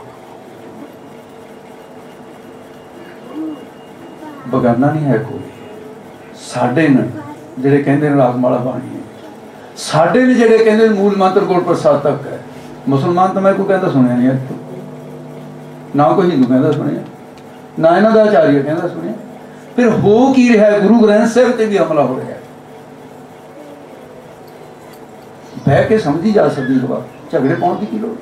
बगाना नहीं है कोई। साडे ने जिहड़े कहंदे ने राग माला बाणी है, साडे ने जिहड़े कहंदे मूल मंत्र गुर प्रसाद तक है। मुसलमान तो मैं कोई कहता सुनिया नहीं है, ना कोई हिंदू कहता सुनिया, ना इन्हां दा आचार्य कहता सुनिया। फिर हो की रहा है? गुरु ग्रंथ साहिब ते भी हमला हो रहा है। बह के समझी जा सकती बात, झगड़े पाउण दी की लोड़?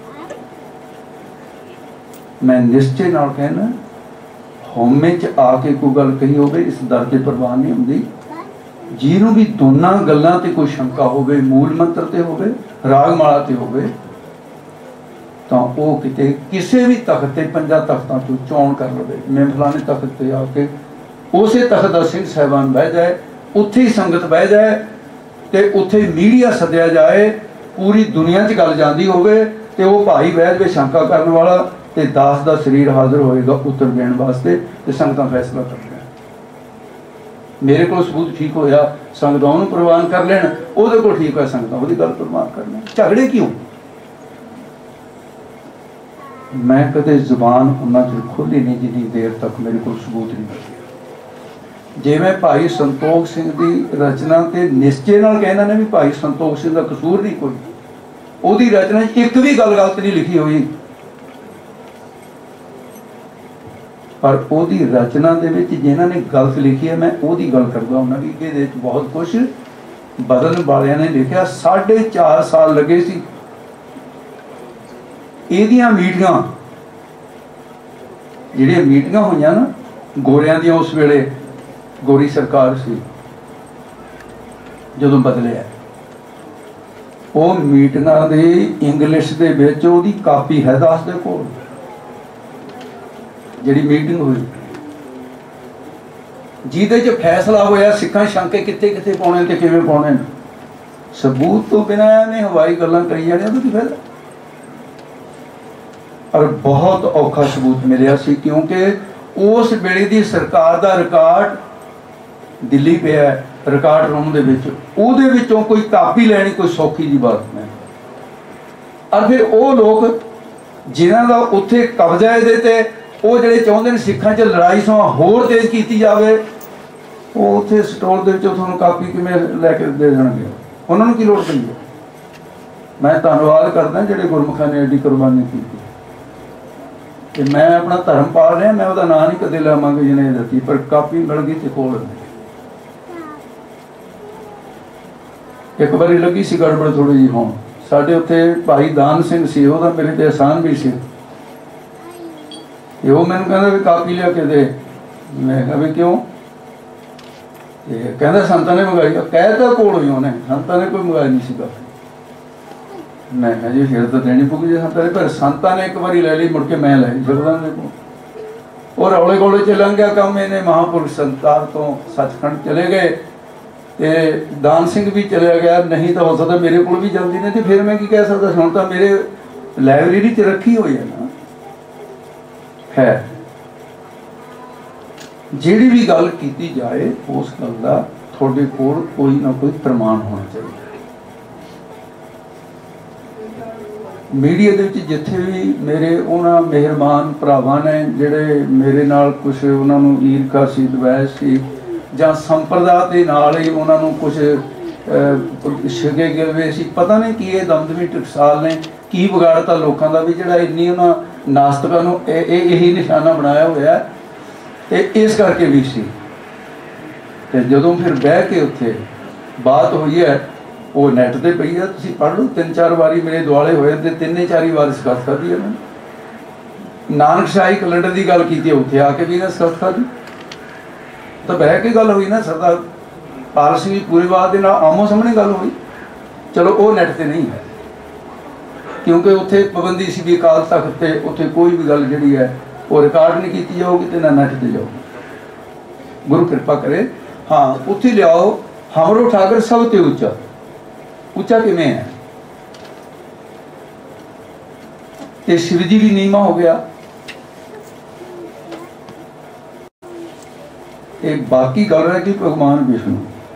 मैं निश्चय नाल कहना, होमे च आके कोई गल कही होवे इस दर ते परवाह नहीं हुंदी। जिन्हों भी दोनों गल्लां ते कोई शंका होवे, मूल मंत्र ते होवे, राग माला ते होवे, तो वो किते किसी भी तख्त ते पंजा तख्तां चों चोण कर लवे। मैं फलाने तख्त ते आके उस तख्त दा सिंह साहिबान बह जाए, उत्थे ही संगत बह जाए, ते उत्थे मीडिया सद्या जाए, पूरी दुनिया च गल जांदी होवे, ते वो भाई बह जाए शंका करने वाला, ते दास दा शरीर हाजिर होएगा उत्तर देण वास्ते, ते संगतां फैसला कर लैण। मेरे को सबूत ठीक होया, संगतां नूं प्रवान कर लैण, उहदे कोल ठीक है, संगतां उहदी गल प्रवान कर लैण। झगड़े क्यों? मैं कदे जुबान उन्ना चिर खोली नहीं जिन्नी देर तक मेरे को सबूत नहीं मिल गया। जे मैं भाई संतोख सिंह की रचना ते निश्चय नाल कहना ने भी भाई संतोख सिंह का कसूर नहीं कोई, उहदी रचना एक भी गल गलत नहीं लिखी हुई, पर उहदी रचना दे विच जिन्हां ने गलत लिखी है मैं उहदी गल करदा हुंदा भी इहदे विच बहुत कुछ बदलण वालियां ने लिखिया। साढ़े चार साल लगे सी ਇਹਦੀਆਂ ਮੀਟਿੰਗਾਂ, ਜਿਹੜੀਆਂ ਮੀਟਿੰਗਾਂ ਹੋਈਆਂ ਨਾ ਗੋਰਿਆਂ ਦੀਆਂ, ਉਸ ਵੇਲੇ ਗੋਰੀ ਸਰਕਾਰ ਸੀ ਜਦੋਂ ਬਦਲਿਆ, वो मीटिंगां दी इंग्लिश दे विच ओहदी कापी है दस दे कोल जिहड़ी मीटिंग हुई जिहदे च फैसला होया सिक्खां शंके कित्थे कित्थे पाउणे ते किवें पाउणे सबूत तो बिना ने हवाई गल्लां करी जाणियां तो की फायदा। और बहुत औखा सबूत मिलिया सी क्योंकि उस वेले दी सरकार दा रिकॉर्ड दिल्ली पिया रिकॉर्ड रूम दे विच उहदे विचों कोई कापी लैनी कोई सौखी दी बात नहीं। और फिर वो लोग जिन्हां दा उत्थे कब्जा इहदे ते वो जिहड़े चाहुंदे ने सिक्खां च लड़ाई समा होर तेज कीती जावे वो उत्थे स्टोर दे विचों तुहानूं कापी किवें लैके दे देणगे उन्हां नूं की लोड़ पई है। मैं धन्नवाद करदा जिहड़े गुरमुखां ने एडी कुर्बानी कीती कि मैं अपना धर्म पाल रहा मैं वह नाम नहीं कदे लवांगा जिन्हें दती पर कापी मिल गई तो खोल एक बारी लगी सी गड़बड़ थोड़ी जी हों साढ़े उत्थे भाई दान सिंह सी वह मेरे ते एहसान भी सी वो मैंने कहता भी कापी लिया के दे मैं कहा भी क्यों कहता संतां ने मंगाई कहता कोल ही उन्हें संतां ने कोई मंगाई नहीं सी कापी मैं कहा जी फिर तो देनी पऊगी जी संतां ने पर संतां ने एक बारी ले ली मुड़ के मैं लै सकदा को और रौले गौले च लंघ गया काम इन्हें महापुरुष संतार तो सचखंड चले गए ते दान सिंह भी चले गया नहीं तो हो सकता मेरे को भी जल्दी नहीं तो फिर मैं की कह सकता हुण तां मेरे लाइब्रेरी च रखी हुई है ना है जिहड़ी भी गल कीती जाए उस गल दा तुहाडे कोल कोई ना कोई प्रमाण होना चाहिए। मीडिया दे विच जिथे भी मेरे उन्हां मेहरबान भरावां ने जिहड़े मेरे नाल कुछ उन्हां नूं ईरखा सी द्वैश सी जां संप्रदाय दे नाल ही उन्हां नूं कुछ छगे गिलवे सी पता नहीं कि ये दमदमी टकसाल ने की विगाड़ता लोकां दा भी जिहड़ा इन्नी उन्हां नास्तिकां नूं यही निशाना बनाया होया ते इस करके भी सी ते जदों फिर बह के उत्थे बात हुई है वो नैट ते पई है तुसीं पढ़ लो तीन चार बारी मेरे दुआले होए ते तिन्ने चारी वार सिफत खाधी है मैं नानकशाही कैलेंडर की गल की उत्थे आके भी इन्हें सिफत खाधी तो बह के गल हुई ना सरदार पाल सिंह पूरीवाल के आमो सामने गल हुई चलो वो नैट ते नहीं है क्योंकि उत्थे पाबंदी सी भी अकाल तख्त ते उत्थे कोई भी गल जिहड़ी है वो रिकॉर्ड नहीं की जाऊगी तो ना नैट ते जाऊगी गुरु कृपा करे। हाँ उत्थे लियाओ हमरो ठाकर सब ते उच्चा उच्चा किवें है ते शिव जी भी नीमा हो गया एक बाकी गल है कि भगवान विष्णु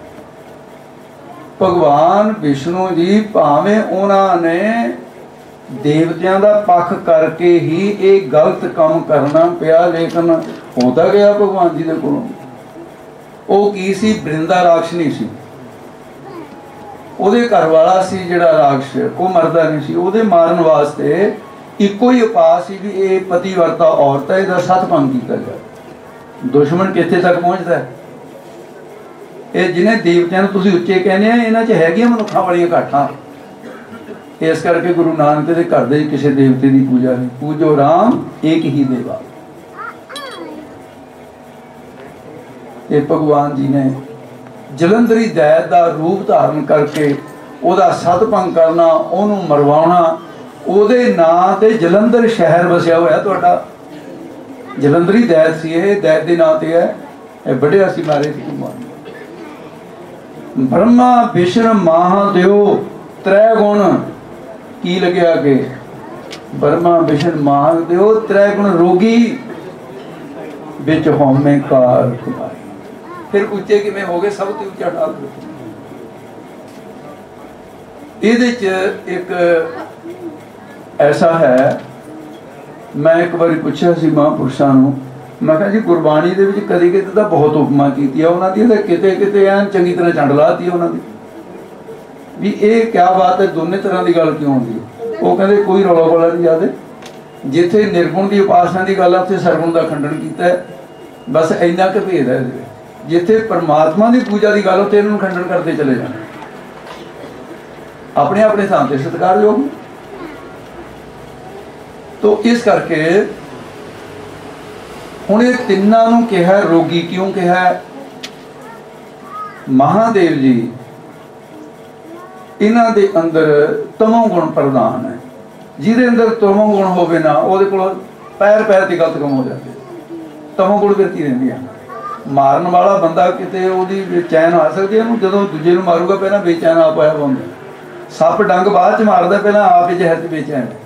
भगवान विष्णु जी भावें उन्होंने देवतियां दा पक्ष करके ही एक गलत काम करना पिया लेकिन होता गया भगवान जी दे कोलों वो की सी बृंदा राक्षनी सी ਉਹਦੇ घर वाला सी जिहड़ा राक्षस वो मरदा नहीं सी ਉਹਦੇ मारन वास्ते इको ही उपाय सी भी ये पतिवर्ता औरत है इसका सत भंग किया जाए दुश्मन कित्थे तक पहुँचता है ये जिन्हें देवतियां तुसीं उच्चे कहने इन्हां च हैगियां मनुखां वालियां घाटां इस करके गुरु नानक दे घर दे किसी देवते की पूजा नहीं पूजो राम एक ही देवा ये भगवान जी ने जलंधरी दैत का रूप धारण करके ਉਹਦਾ सत भंग करना ਉਹਨੂੰ मरवाना ਉਹਦੇ ਨਾਂ ते जलंधर शहर वसिया होया तुहाडा जलंधरी दैत सी ये दैत के नां ते है बढ़िया सी मारे ब्रह्मा विष्णु महादेव त्रै गुण की लगे आगे ब्रह्मा विष्णु महादेव त्रै गुण रोगी बिच होमे कार कुमारी फिर उच्चे किवें हो गए सब तो उच्चा ठाक इहदे च एक ऐसा है मैं एक बार पूछा सी महापुरुषां नूं मैं कहा जी गुरबाणी दे विच कदी किते तां बहुत उपमा कीती है उन्हां दी ते किते किते ऐन चंगी तरह चंड लाती उन्हां दी भी ये क्या बात है दोनों तरह की गल क्यों होंदी वो कहते कोई रौला गौला नहीं जाते जिथे निर्गुण की उपासना की गल है उत्थे सरगुण का खंडन किया है बस इन्ना क भेद है जिथे परमात्मा की पूजा की गल उत्थे इन्हूं खंडन करते चले जाने अपने अपने थां ते सत्कारयोग तो इस करके हुण ये तिन्नां नूं कहा रोगी क्यों कहा महादेव जी इन्हां दे अंदर तमो गुण प्रधान है। जिहदे अंदर तमो गुण होवे ना उहदे कोल पैर पैर ते गलत काम हो जाते, तमो गुण वरती रहिंदी है। मारन वाला बंदा किते ओहदी चैन आ सकदी है, जदों दूजे नूं मारूगा पहलां बेचैन आप होया होंदा। सप डंग बाद च मारदा, पहलां आप ही जहर बेचैन है।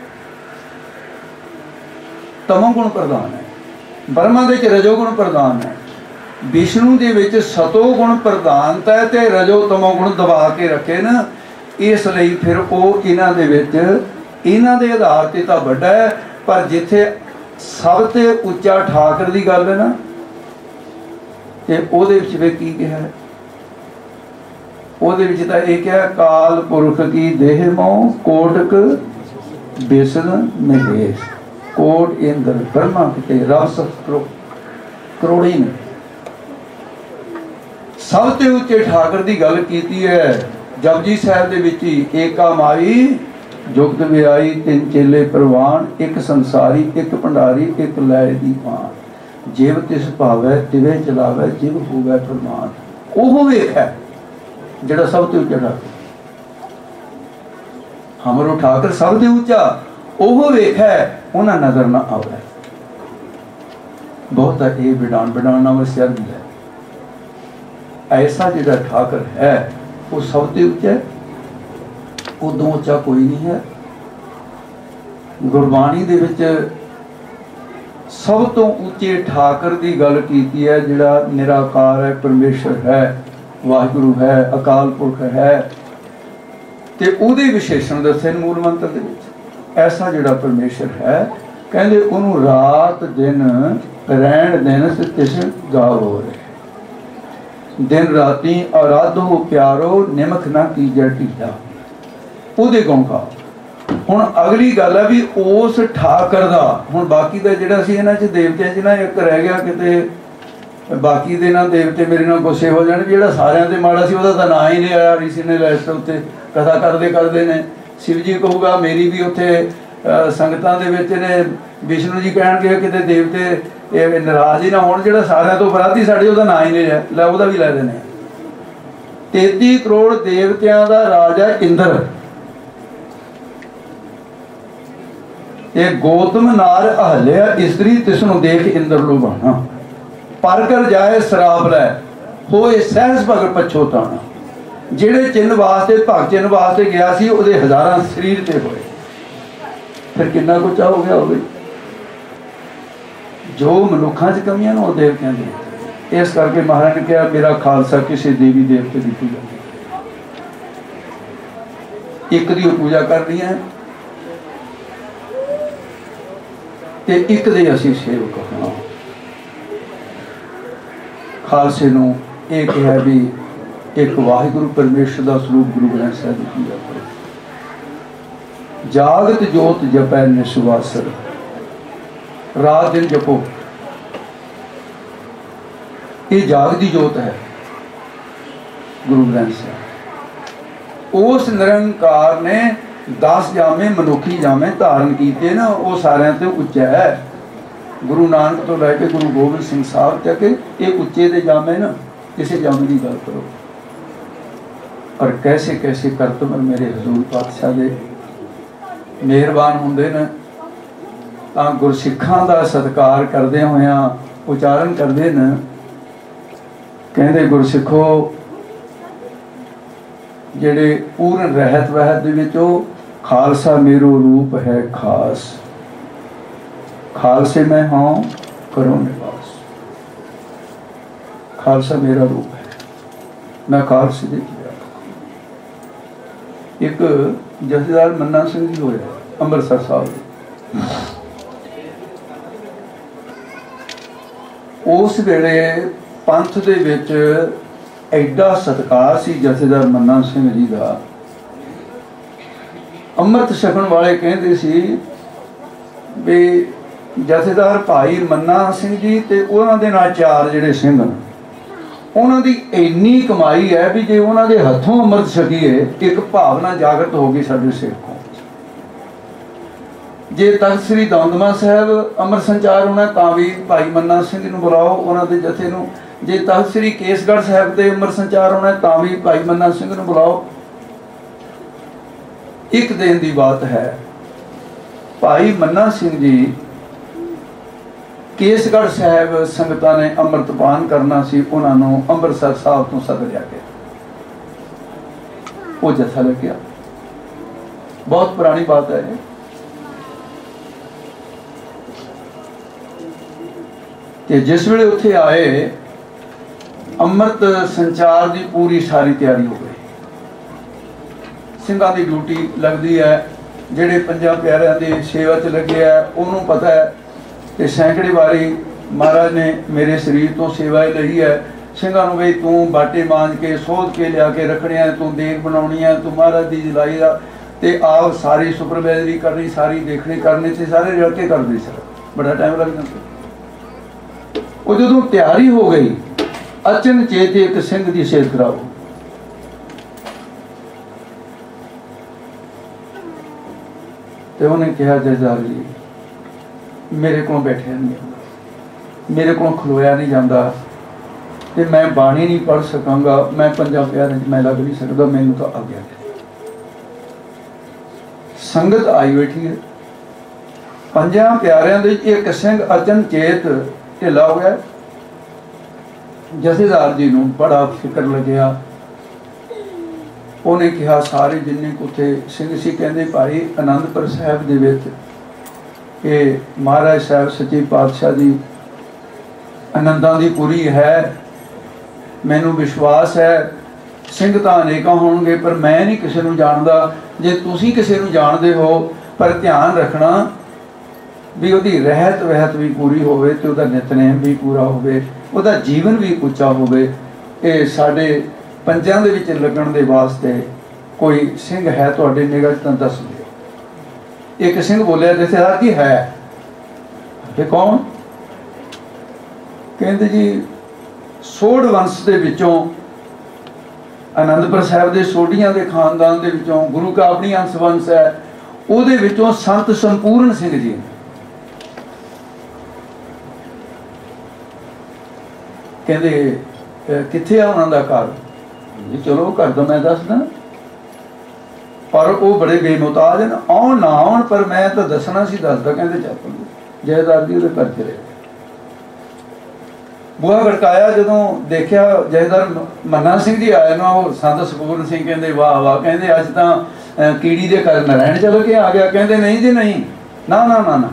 तमो गुण प्रधान है। ब्रह्मा दे च रजो गुण प्रधान है। विष्णु दे विच सतो गुण प्रधानता है ते रजो तमो गुण दबा के रखे ना, इसलिए फिर वो इन्हां दे विच इन्हां दे आधार ते तां वड्डा है। पर जिथे सब ते उच्चा ठाकर दी गल है ना, ते ओहदे विच वे की कहा है, ओहदे विच तां इह कहा काल पुरख की देह मोह कोटक बेसन महेश। कोट इंद्र ब्रह्मा किते रस करोड़ी ने सब ते उच्चे ठाकर की गल कीती है। जपजी साहिब दे विच ही एका माई जुगत विआई तिन चेले प्रवान, एक संसारी एक भंडारी एक लय दी पान। जिव तिस भावै तिवे चलावै जिव होवै फरमान। ओह वेख है जिहड़ा सब ते उच्चा ठाकर, हमरो ठाकर सब ते उच्चा ओह वेख है, उन्हां नजर ना आवे। बहुत ये बिडान बिडान नाम सिर है। ऐसा जिहड़ा ठाकर है वो सब ते उच्चा है, उदों उच्चा कोई नहीं है। गुरबाणी दे विच सब तो उच्चे ठाकर की गल कीती है, जिहड़ा निराकार है, परमेश्वर है, वाहिगुरु है, अकाल पुरख है। ते उहदे विशेषण दसे मूल मंत्र दे विच। ऐसा जिहड़ा परमेश्वर है कहंदे उहनूं रात दिन रैण दिन ते तिस गावो रहे। दिन राती आराधो प्यारो निमख ना कीजै ढीला, उहदे गुण गा। हुण अगली गल है भी उस ठाकर दा। हुण बाकी दा जिहड़ा सी इन्हां च देवतियां च ना एक रह गया किते बाकी दे ना देवते मेरे नाल गुस्से हो जाण, जिहड़ा सारियां ते माड़ा सी उहदा तां नां ही नहीं आया। ऋषि ने लैस्ट उत्ते कथा करदे करदे ने शिव जी कहूगा मेरी भी उत्थे संगतां दे विच ने विष्णु जी कहणगे किते देवते ये नाराज ही ना होण, जिहड़ा सारियां तो अपराधी साडे उहदा नां ही नहीं लिया, लै उहदा भी लै देने। तेती करोड़ देवतियां दा राजा इंद्र, ये गौतम नार अहल्या स्त्री तिसनों देख इंद्र लुभाना। पर कर जाए शराब लै होए सहज भगत पछोताना। जिहड़े चिन्ह वास्ते भग चिन्ह वास्ते गया सी उहदे हज़ारां शरीर ते होए, फिर कितना कुछ हो गया होवे। जो मनुखां च कमियां ने देवतियां दी। इस करके महाराज ने कहा मेरा खालसा किसी देवी देवते की पूजा एक दी पूजा कर रही है ते एक दे असीं सेवक हाँ। खालसे नूं इह कहा भी एक वाहिगुरु परमेश्वर का स्वरूप गुरु ग्रंथ साहिब की पूजा करो। जागत जोत जपै निस्वासर, रात दिन जपो। ये जागती जोत है गुरु ग्रंथ साहिब। उस निरंकार ने दस जामे मनुखी जामे धारण किए ना, वो सारिਆਂ तो उच्चा है। गुरु नानक तो लैके गुरु गोबिंद सिंह साहब तक ये उच्चे दे जामे ना, किसी जामे की गल करो। और कैसे कैसे करतब मेरे हजूर पातशाह दे मेहरबान होंदे ने, तां गुरसिखां दा सत्कार करदे होया उचारण करदे ने। कहंदे गुरसिखो जेड़े पूर्ण रहत वहत दे विचों खालसा मेरो रूप है खास। खालसे में हाँ करो निवास। खालसा मेरा रूप है, मैं खालसे दे एक जथेदार मन्ना सिंह जी होया ਅੰਮ੍ਰਿਤਸਰ साहब। उस वेले पंथ दे विच एडा सत्कार सी जथेदार मन्ना सिंह जी का। अमृत छकण वाले कहते सी भी जथेदार भाई मन्ना सिंह जी ते उन्हां दे नाल चार जिहड़े सिंह ने उन्हां दी इन्नी कमाई है भी जे उन्हां दे हथों अमृत छकीए एक भावना जागृत हो गई साडे सिखों। जे तख्त श्री दौंदमा साहब अमृत संचार होना तां भी भाई मन्ना सिंह नूं बुलाओ उन्हां दे जथे नूं। जे तख्त श्री केसगढ़ साहब ते अमृत संचार होना तां भी भाई मन्ना सिंह नूं बुलाओ। एक दिन की बात है, भाई मन्ना सिंह जी केसगढ़ साहब संगतां ने अमृतपान करना सी, उन्होंने अमृतसर साहब तो सद लिया गया, वो जत्था लग्या। बहुत पुरानी बात है। कि जिस वेले उत्थे आए, अमृत संचार की पूरी सारी तैयारी हो गई। सिंघां की ड्यूटी लगती है, जिहड़े पंजां प्यारिਆਂ की सेवा च लगे है उन्होंने पता है कि सैकड़े बारी महाराज ने मेरे शरीर तो सेवा ही लई है। ਸਿੰਘਾਂ ਨੂੰ बई तू बाटे मांज के सोध के लिया के रखने है, तू देख बनानी है, तू महाराज की जलाई का ते आप सारी सुपरवाइजरी करनी, सारी देखनी करनी ते सारे रल के करते सर, बड़ा टाइम लग जाता। वो जो तैयारी हो गई, अचनचेत एक सिंह की सेहत खराब हो, तो उन्हें कहा जजदार जी मेरे को बैठा नहीं जाता, मेरे को खलोया नहीं जाता, तो मैं बाणी नहीं पढ़ सकांगा, मैं पंजाब प्यारे मैं लग नहीं सकता, मैनू तो आज्ञा है। संगत आई बैठी है, पंजां प्यारिਆਂ ਦੇ एक सिंह अचनचेत ढिला हो गया। जथेदार जी नूं बड़ा फिक्र लग्या, उन्हें कहा सारे जिन्ने उत्थे सिंह सी कहंदे भाई आनंदपुर साहिब दे विच कि महाराज साहब सच्चे पातशाह जी आनंदां दी पूरी है, मैनू विश्वास है सिंह तो अनेकों होणगे पर मैं नहीं किसी नूं जानदा, जे तुसीं किसी नूं जानदे हो पर ध्यान रखना भी उहदी रहत वहत भी पूरी होवे ते उहदा नितनेम भी पूरा होवे, उहदा जीवन भी उच्चा होवे। ये साडे पंजां दे विच लगण दे वास्ते कोई सिंह है तुहाडे निगाह च तां दस दिओ। एक सिंह बोलिया जथेदार की है, ते कौन? कहंदे जी सोढ़ वंश के विचों आनंदपुर साहब के सोढ़ियां के खानदान के विचों गुरु का अपनी अंश वंश है, उहदे विचों संत संपूर्ण सिंह जी कहते कित्थे आ उन्हां दा घर? जी चलो घर तो मैं दसदा, पर वो बड़े बेमुताज हैं, आउण ना आउण पर मैं तो दसना सी दसदा। कहते चल जयदार जी उहदे घर चले। बूहा खड़काया, जदों देखिया जयदार मन्ना सिंह जी आए ना, वो संत संपूर्ण सिंह कहते वाह वाह, कहते अज तो कीड़ी के घर नारायण चल के आ गया। कहते नहीं जी नहीं, ना ना ना ना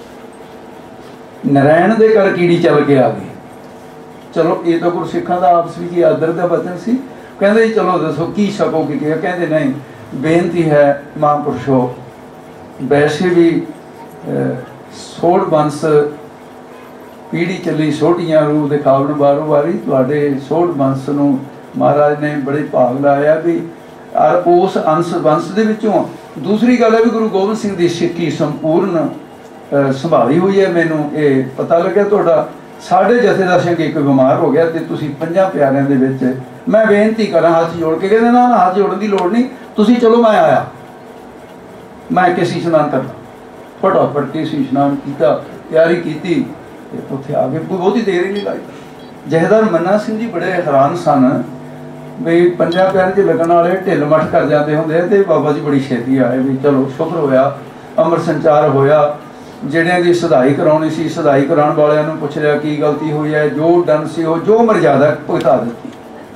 नारायण के घर कीड़ी चल के आ गई। चलो ये तो गुरसिखां का आपस में आदर का वचन सी। कहते जी चलो दसो की छको की किया? कहते नहीं बेनती है महापुरुषो, वैसे भी सोढ़ वंश पीढ़ी चली सोटियां रूह दिखावन बारों बारी, तुहाडे सोढ़ वंश नूं महाराज ने बड़े भाग लाया भी, और उस अंश वंश दे विचों दूसरी गल है भी गुरु गोबिंद सिंह की सिक्की संपूर्ण संभाली हुई है। मैनू ये पता लग्या तुहाडा साढ़े जथेदार सिंह एक बीमार हो गया, तो तुसीं पंजां प्यारिਆਂ दे विच मैं बेनती करा हाथ जोड़ के। कहते ना ना हाथ जोड़न की लोड़ नहीं, तुसीं चलो मैं आया, मैं केसी स्नान करना। फटाफट केसी स्नान किया, तैयारी की, उत्थे आ गए, बहुती देर ही नहीं लाई। जथेदार मन्ना सिंह जी बड़े हैरान सन भी पंजां प्यारे च लगन वाले ढिल मठ कर जाते होंदे, ते बाबा जी बड़ी छेती आए भी चलो शुक्र होया अमर संचार होया। जिहड़ियां दी सदाई कराउणी सी, सदाई कराउण वालियां नूं पुछ लिया की गलती हुई है, जो डन सी वो जो मर्यादा भुगता दित्ती।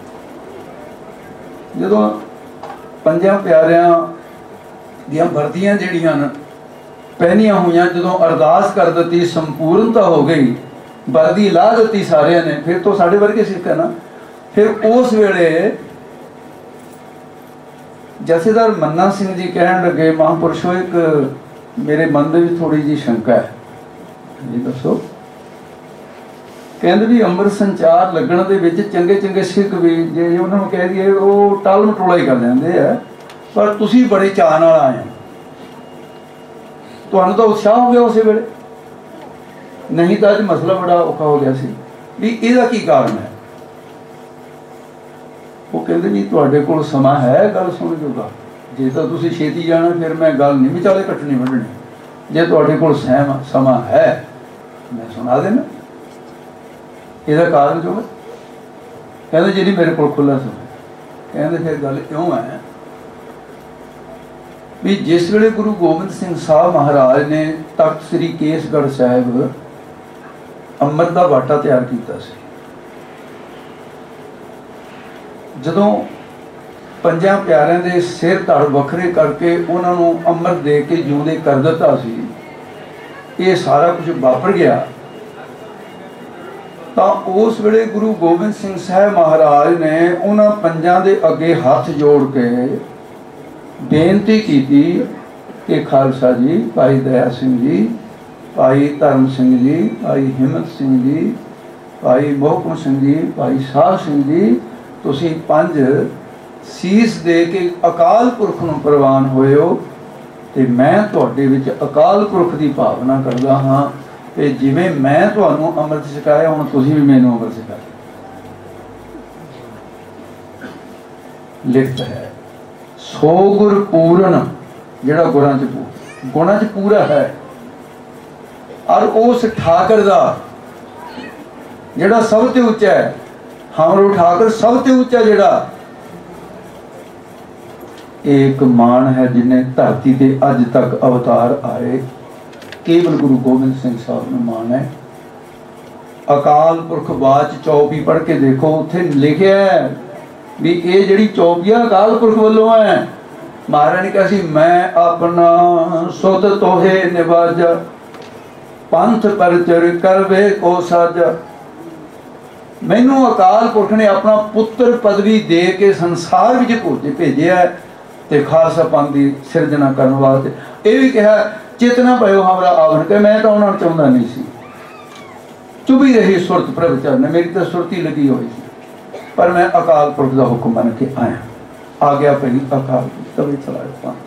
जदों पंजां प्यारिਆਂ ਦੀਆਂ ਵਰਦੀਆਂ ਜਿਹੜੀਆਂ न पहनिया हुई, जो अरदास कर दी संपूर्णता हो गई, वर्दी ला दी सारे ने, फिर तो साढ़े वर्गे सिख है ना। फिर उस वेले जथेदार मन्ना सिंह जी कहन लगे महापुरुषो एक मेरे मन में थोड़ी जी शंका है, जी दसो। कहते भी अमृत संचार लगन दे विच चंगे चंगे सिख भी जे उन्होंने कह दिए वो टाल मटोला ही कर देंगे है, पर तुसी बड़े चाह नाल आए हो, तुहानू तो उत्साह हो गया उस वेले, नहीं तो अज मसला बड़ा औखा हो गया सी भी इहदा की कारण है। वो कहते जी तुहाडे कोल समा है गल सुन जोगा, जे तो तुसीं छेती जाना फिर मैं गल नहीं विचाले कट्टनी वड्डनी, जे तुहाडे कोल सहम समा है मैं सुना देना। इहदा कारण जो है कहते जी नहीं मेरे कोल खुला समय। कहते फिर गल क्यों है भी जिस वेले गुरु गोबिंद सिंह साहब महाराज ने तख्त श्री केसगढ़ साहिब अमृत का बाटा तैयार किया सी, जदों पंजां प्यारिਆਂ ਦੇ सिर धड़ वखरे करके उन्होंने अमृत दे के जिउंदे कर दिता सी, ये सारा कुछ वापर गया। तो उस वेले गुरु गोबिंद सिंह साहब महाराज ने उन्होंने पंजां दे अगे हाथ जोड़ के बेनती की कि खालसा जी, भाई दया सिंह जी, भाई धर्म सिंह जी, भाई हिम्मत सिंह जी, भाई मोहकम सिंह जी, भाई साहब सिंह जी, तुसीं पंज सीस दे के अकाल पुरख नूं प्रवान होए हो, ते मैं तुहाडे विच अकाल पुरख की भावना करदा हाँ ते जिवें मैं तुहानूं अमृत छकाया हुण तुसीं भी मैनूं अमृत छकाया। लिखत है सो गुर पूरन, जिहड़ा गुरां च पूरा गुणां च पूरा है, और उस ठाकर दा जिहड़ा सब ते उच्चा है, हमरो ठाकर सब ते उच्चा जिहड़ा एक मान है जिन्हें धरती ते अज तक अवतार आए, केवल गुरु गोबिंद सिंह साहब नूं मान है। अकाल पुरख बाच चौपी पढ़ के देखो, उत्थे लिखिया है भी ये जिहड़ी चौपी है अकाल पुरख वल्लों है। महाराज ने कहा सी मैं अपना सुत तोहे निवाजा, पंथ परचर करवे को साजा। मैनू अकाल पुरख ने अपना पुत्र पदवी दे के संसार विच भेजिया है ते खालसा पंथ की सिरजना करने वास्ते। ये भी कहा चेतना पयो हमारा आवन के, मैं तो उन्होंने चाहता नहीं सी, चुभी रही सुरत प्रभ चरण, मेरी तो सुरती लगी हुई सी, पर मैं अकाल पुरख का हुक्म मन के आया, आ गया पई अकाल तभी चलाया पंथ।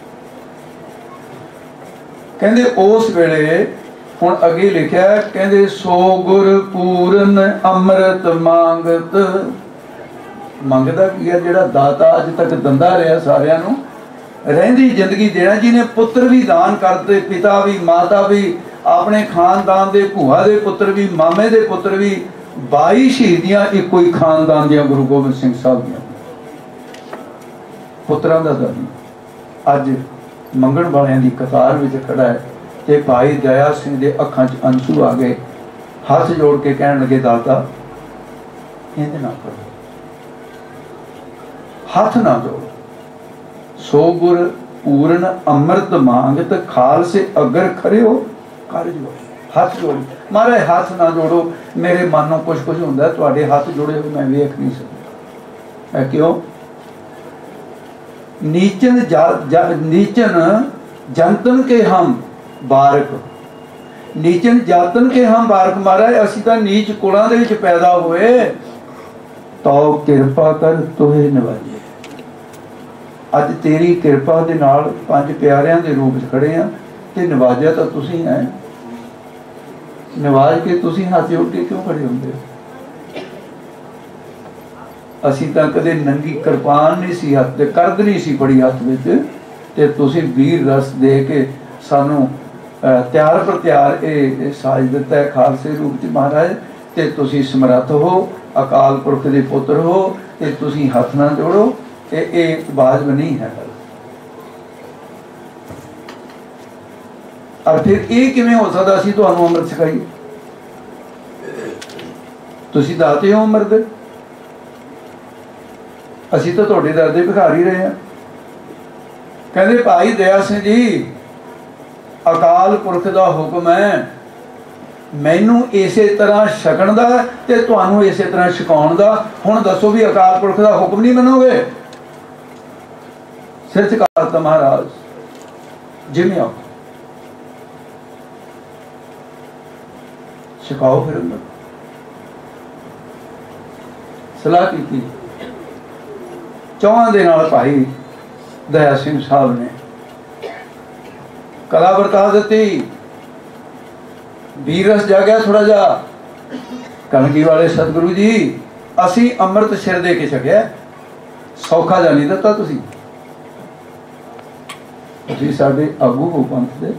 कहते उस वेले हुण अगे लिखिया, कहते सो गुर पूरन अमृत मांगत। मंगदा की है, जिहड़ा दाता अज तक दंदा रहा सारियां नूं, रहिंदी जिंदगी देना, जिन्हें पुत्र भी दान करते, पिता भी, माता भी, अपने खानदान के भूआ के पुत्र भी, मामे के पुत्र भी, बाई शहीदियां एको ही खानदान दियां गुरु गोबिंद सिंह साहब दियां पुत्रां दा दानी अज मंगण वालियां दी कतार विच खड़ा है। ते भाई दया सिंह दे अखां च अंसू आ गए, हाथ जोड़ के कहण लगे दाता इंज ना करो, हाथ ना जोड़ो। सो गुर पूर्ण अमृत मांगत, खालसे अगर खरे हो कर जोड़ो, हाथ जोड़ो। महाराज हाथ ना जोड़ो, मेरे मन में कुछ कुछ होंदा है, तुहाडे हाथ जोड़े हुए मैं वेख नहीं सकता। है क्यों? नीचन जा, जा, नीचन जनतन के हम बारक, नीचन जातन के हम बारक। महाराज असी तां नीच कुलां दे विच पैदा होए, तो किरपा कर तोहे नवाजे। अज तेरी किरपा दे नाल पंज प्यारिਆਂ ਦੇ रूप च खड़े हैं, ते नवाजा तो तुसीं है, नवाज के तुसीं हाथ जोड़ के क्यों खड़े होंदे हो? असीं तां कदे नंगी किरपान नहीं सी हत्थ ते, करद नहीं सी फड़ी हत्थ विच, ते तुसीं वीर रस दे के सानू त्यार पर त्यार ये साज दिता है खालसे रूप च महाराज। ते तुसीं समर्थ हो, अकाल पुरख दे पुत्र हो, ते तुसीं हत्थ ना जोड़ो, ये वाजब नहीं है। और फिर ये किवें हो सकदा असीं तुहानूं अमृत छकाईए? तुसीं दाते हो अमृत, असीं तो तुहाडे दर दे भिखारी रहे हैं। कहंदे भाई दया सिंह जी, अकाल पुरख का हुक्म है, मैनू इसे तरह छकण दा ते तुहानूं इसे तरह छकाउण दा। हुण दसो भी अकाल पुरख का हुक्म नहीं मनोगे? सिर झुका महाराज, जिवें आओ छकाओ। फिर अंदर सलाह की चौहां दे नाल भाई दया सिंह साहब ने कला बरता दी। वीरस जागया थोड़ा जा, कलगी वाले सतगुरु जी असी अमृत सिर दे के छकिया, सौखा जा नहीं दिता। तुसी तुसी साडे आगू हो पंथ दे,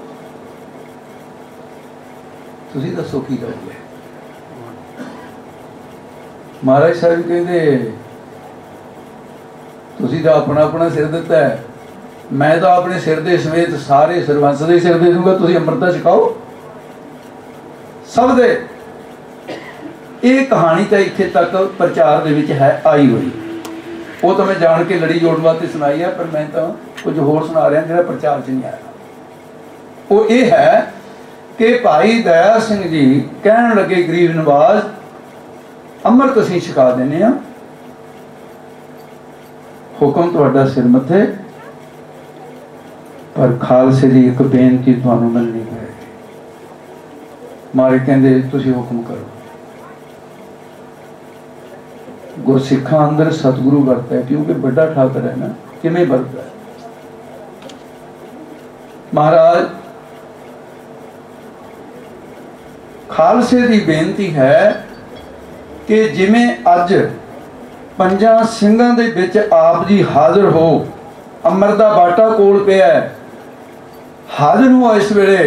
तुसी दसो की करोगे? महाराज साहब कहते तुसी तो अपना अपना सिर दिता है, मैं तो अपने सिर दे समेत सारे सरबंस दे सिर दे दूंगा, तुसीं अमृत छकाओ सब दे। ये कहानी तो इत्थे तक प्रचार दे विच है आई हुई, वो तो मैं जान के लड़ी जोड़न वास्ते सुनाई है, पर मैं तो कुछ होर सुना रहा जिहड़ा प्रचार च नहीं आया। वो ये है कि भाई दया सिंह जी कहन लगे गरीब नवाज अमृत असीं छका देने आ, हुक्म तुहाडा सिर मथे, पर खालसे की एक बेनती तुहानूं मननी पएगी। मारे कहंदे तुसीं हुक्म करो। गुरसिखा अंदर सतगुरु वरता है, क्योंकि बड़ा ठाकर है ना, किवें वरता है। महाराज खालसे की बेनती है कि जिवें अज पंजा सिंघां दे विच आप जी हाजिर हो, अमृत दा बाटा कोल पिया है, हाजिर हो इस वेले,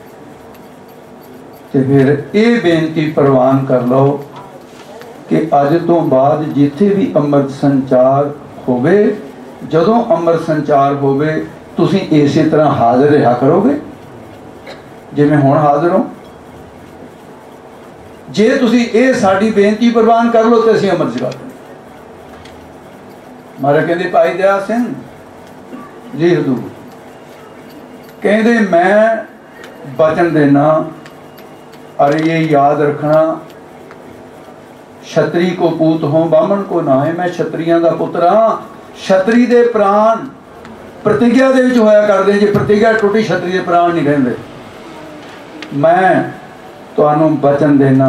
ते फिर ये बेनती प्रवान कर लो कि अज तो बाद जिथे भी अमृत संचार होवे, जदों अमृत संचार होवे तुसीं इसे तरह हाजिर रहा करोगे जिवें हुण हाजिर हो। जे तुसीं ये साडी बेनती प्रवान कर लो तो असीं अमृत छका देंगे। महाराज कहंदे भाई दया सिंह जी हजूर, कहंदे मैं वचन देना, और ये याद रखना, छतरी को पूत हो बामन को ना है, मैं छतरियां दा पुत्र हाँ। छतरी दे प्राण प्रतिज्ञा दे विच होया करदे, जे प्रतिज्ञा टुटी छतरी दे प्राण नहीं रहिंदे। मैं तुहानूं वचन देना,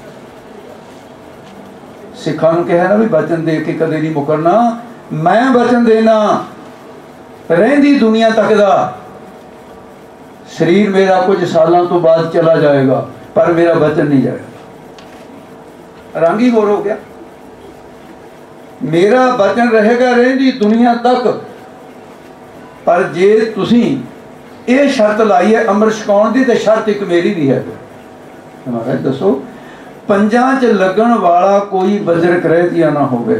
सिखां नूं कहा ना भी वचन दे के कदे नहीं मुकरना। मैं वचन देना रहिंदी दुनिया तक दा, शरीर मेरा कुछ सालों तो बाद चला जाएगा, पर मेरा वचन नहीं जाएगा। रंग ही होर हो गया। मेरा वचन रहेगा रहिंदी दुनिया तक, पर जे तुसीं ये शर्त लाई है अमृत छकाउण दी, ते शर्त एक मेरी भी है। महाराज दसो, पंजां च लगन वाला कोई वज्र करैतिया ना होवे,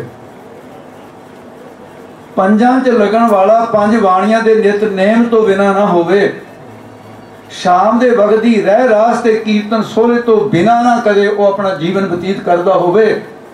पंजां च लगन वाला पंज बाणियां दे नित नेम तो बिना ना होवे, शाम दे वक्त दी रह रास ते कीर्तन सोहरे तो बिना ना कदे वो अपना जीवन बतीत करदा होवे,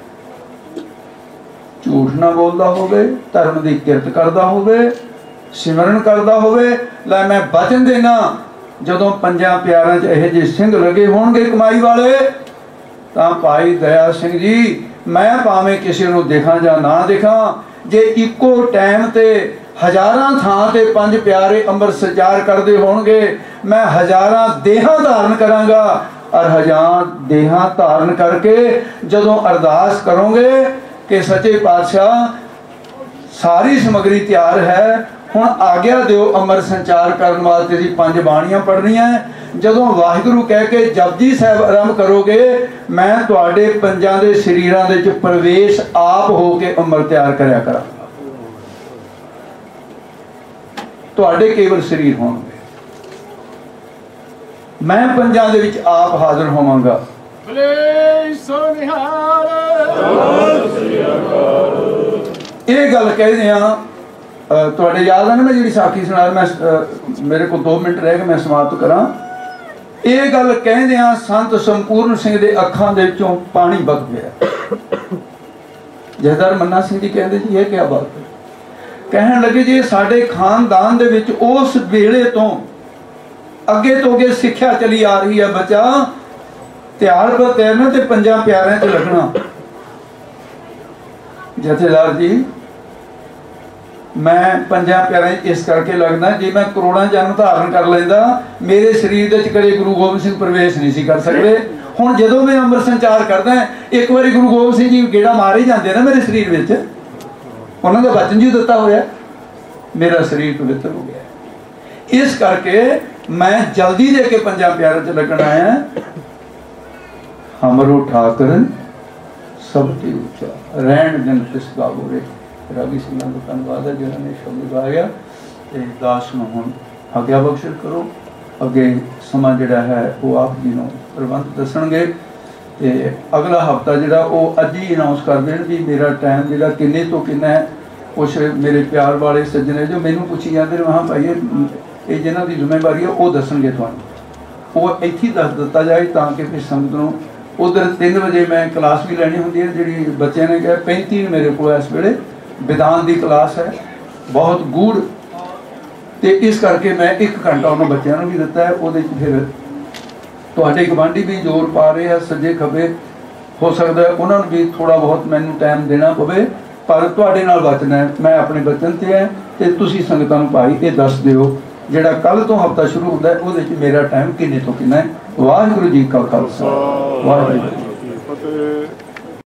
झूठ ना बोलदा होवे, धर्म दी किरत करदा होवे, सिमरन करदा होवे। लै मैं वचन देना, जदों पंजां प्यारां च इहो जिहे सिंह लगे होणगे कमाई वाले, तां भाई दया सिंह जी मैं भावें किसी नूं दिखां जां ना दिखां, जे इक्को टाइम ते हजारां थां ते पंज प्यारे अमृत संचार करदे होणगे, मैं हजारां देहां धारण करांगा, और हजार देहां धारण करके जदों अरदास करोगे कि सच्चे पातशाह सारी समग्री तैयार है, हुण आग्या दिओ अमर संचार करने वास्ते दी पंज बाणियां पढ़नियां। जदों वाहिगुरू कह के जपजी साहब आरंभ करोगे, मैं तुहाडे पंजां दे शरीरां दे विच प्रवेश आप हो के अमर तैयार करया करांगा। तुहाडे केवल शरीर होणगे, मैं पंजां दे विच आप हाजिर होवांगा। ये गल कहदे आ, तुहाडे याद है ना मैं जिहड़ी साखी सुना, मैं मेरे को दो मिनट रह गए, मैं समाप्त करा। ये गल कहदे आ संत संपूर्ण सिंह दे अखां दे विचों पानी बग गया। जथेदार मन्ना सिंह जी कहते जी ये क्या बात है, कहन लगे जी साडे खानदान दे विच उस वेले तो अगे तो अगे सिक्ख्या चली आ रही है, बच्चा त्यार पर तैरना ते पंजां प्यारिਆਂ च लगना। जथेदार जी मैं पंजां प्यारिਆਂ इस करके लगना, जे मैं करोड़ां जन्म धारण कर लेंदा मेरे शरीर दे कदे गुरु गोबिंद सिंह प्रवेश नहीं सी कर सकते। हुण जदों मैं अमृत संचार करदा एक बारी गुरु गोबिंद सिंह जी गेड़ा मारे जाते ना मेरे शरीर विच, उन्होंने तो वचन जी दिता होया, मेरा शरीर पवित्र हो गया। इस करके मैं जल्दी दे के पंजां प्यारिਆਂ च लगन आया। हमरो ठाकर सब ते ऊंचा रहन दिन तिस गावोरे। रागी सिंह का धन्यवाद है जिन्होंने शब्द गाया। तो दास नूं हुण आग्या बख्शिश करो, अगे समा जिहड़ा है वो आप जी नूं प्रबंध दसणगे। ते अगला हफ्ता जिहड़ा वो अज ही अनाउंस कर देण भी मेरा टाइम जिहड़ा किन्ने तो किन्ना है, कुछ मेरे प्यार वाले सज्जने जो मैनू पुछी जाते हैं हाँ भाई ये जिन्हों की जिम्मेवारी है वो दसणगे तुहानूं वो इत्थे ही दस दिता जाए ताकि फिर संगत नूं उधर तीन बजे मैं क्लास भी लैनी होंगी है जी बच्चे ने कहा पैंती मेरे को इस वेले विधान की क्लास है बहुत गूढ़ तो इस करके मैं एक घंटा उन्होंने बच्चों भी दिता है वो फिर तुहाडे गवांढी भी जोर पा रहे हैं सज्जे खब्बे हो सकता है उन्होंने भी थोड़ा बहुत मैनू टाइम देना पवे पर तुहाडे नाल वचन है मैं अपने बचन से है तो तुसीं संगतां नूं भाई ये दस दिओ जिहड़ा कल तो हफ्ता शुरू होंदा है उहदे च मेरा टाइम किन्ने तो किन्ना है। वाहिगुरू जी का खालसा वाहिगुरू।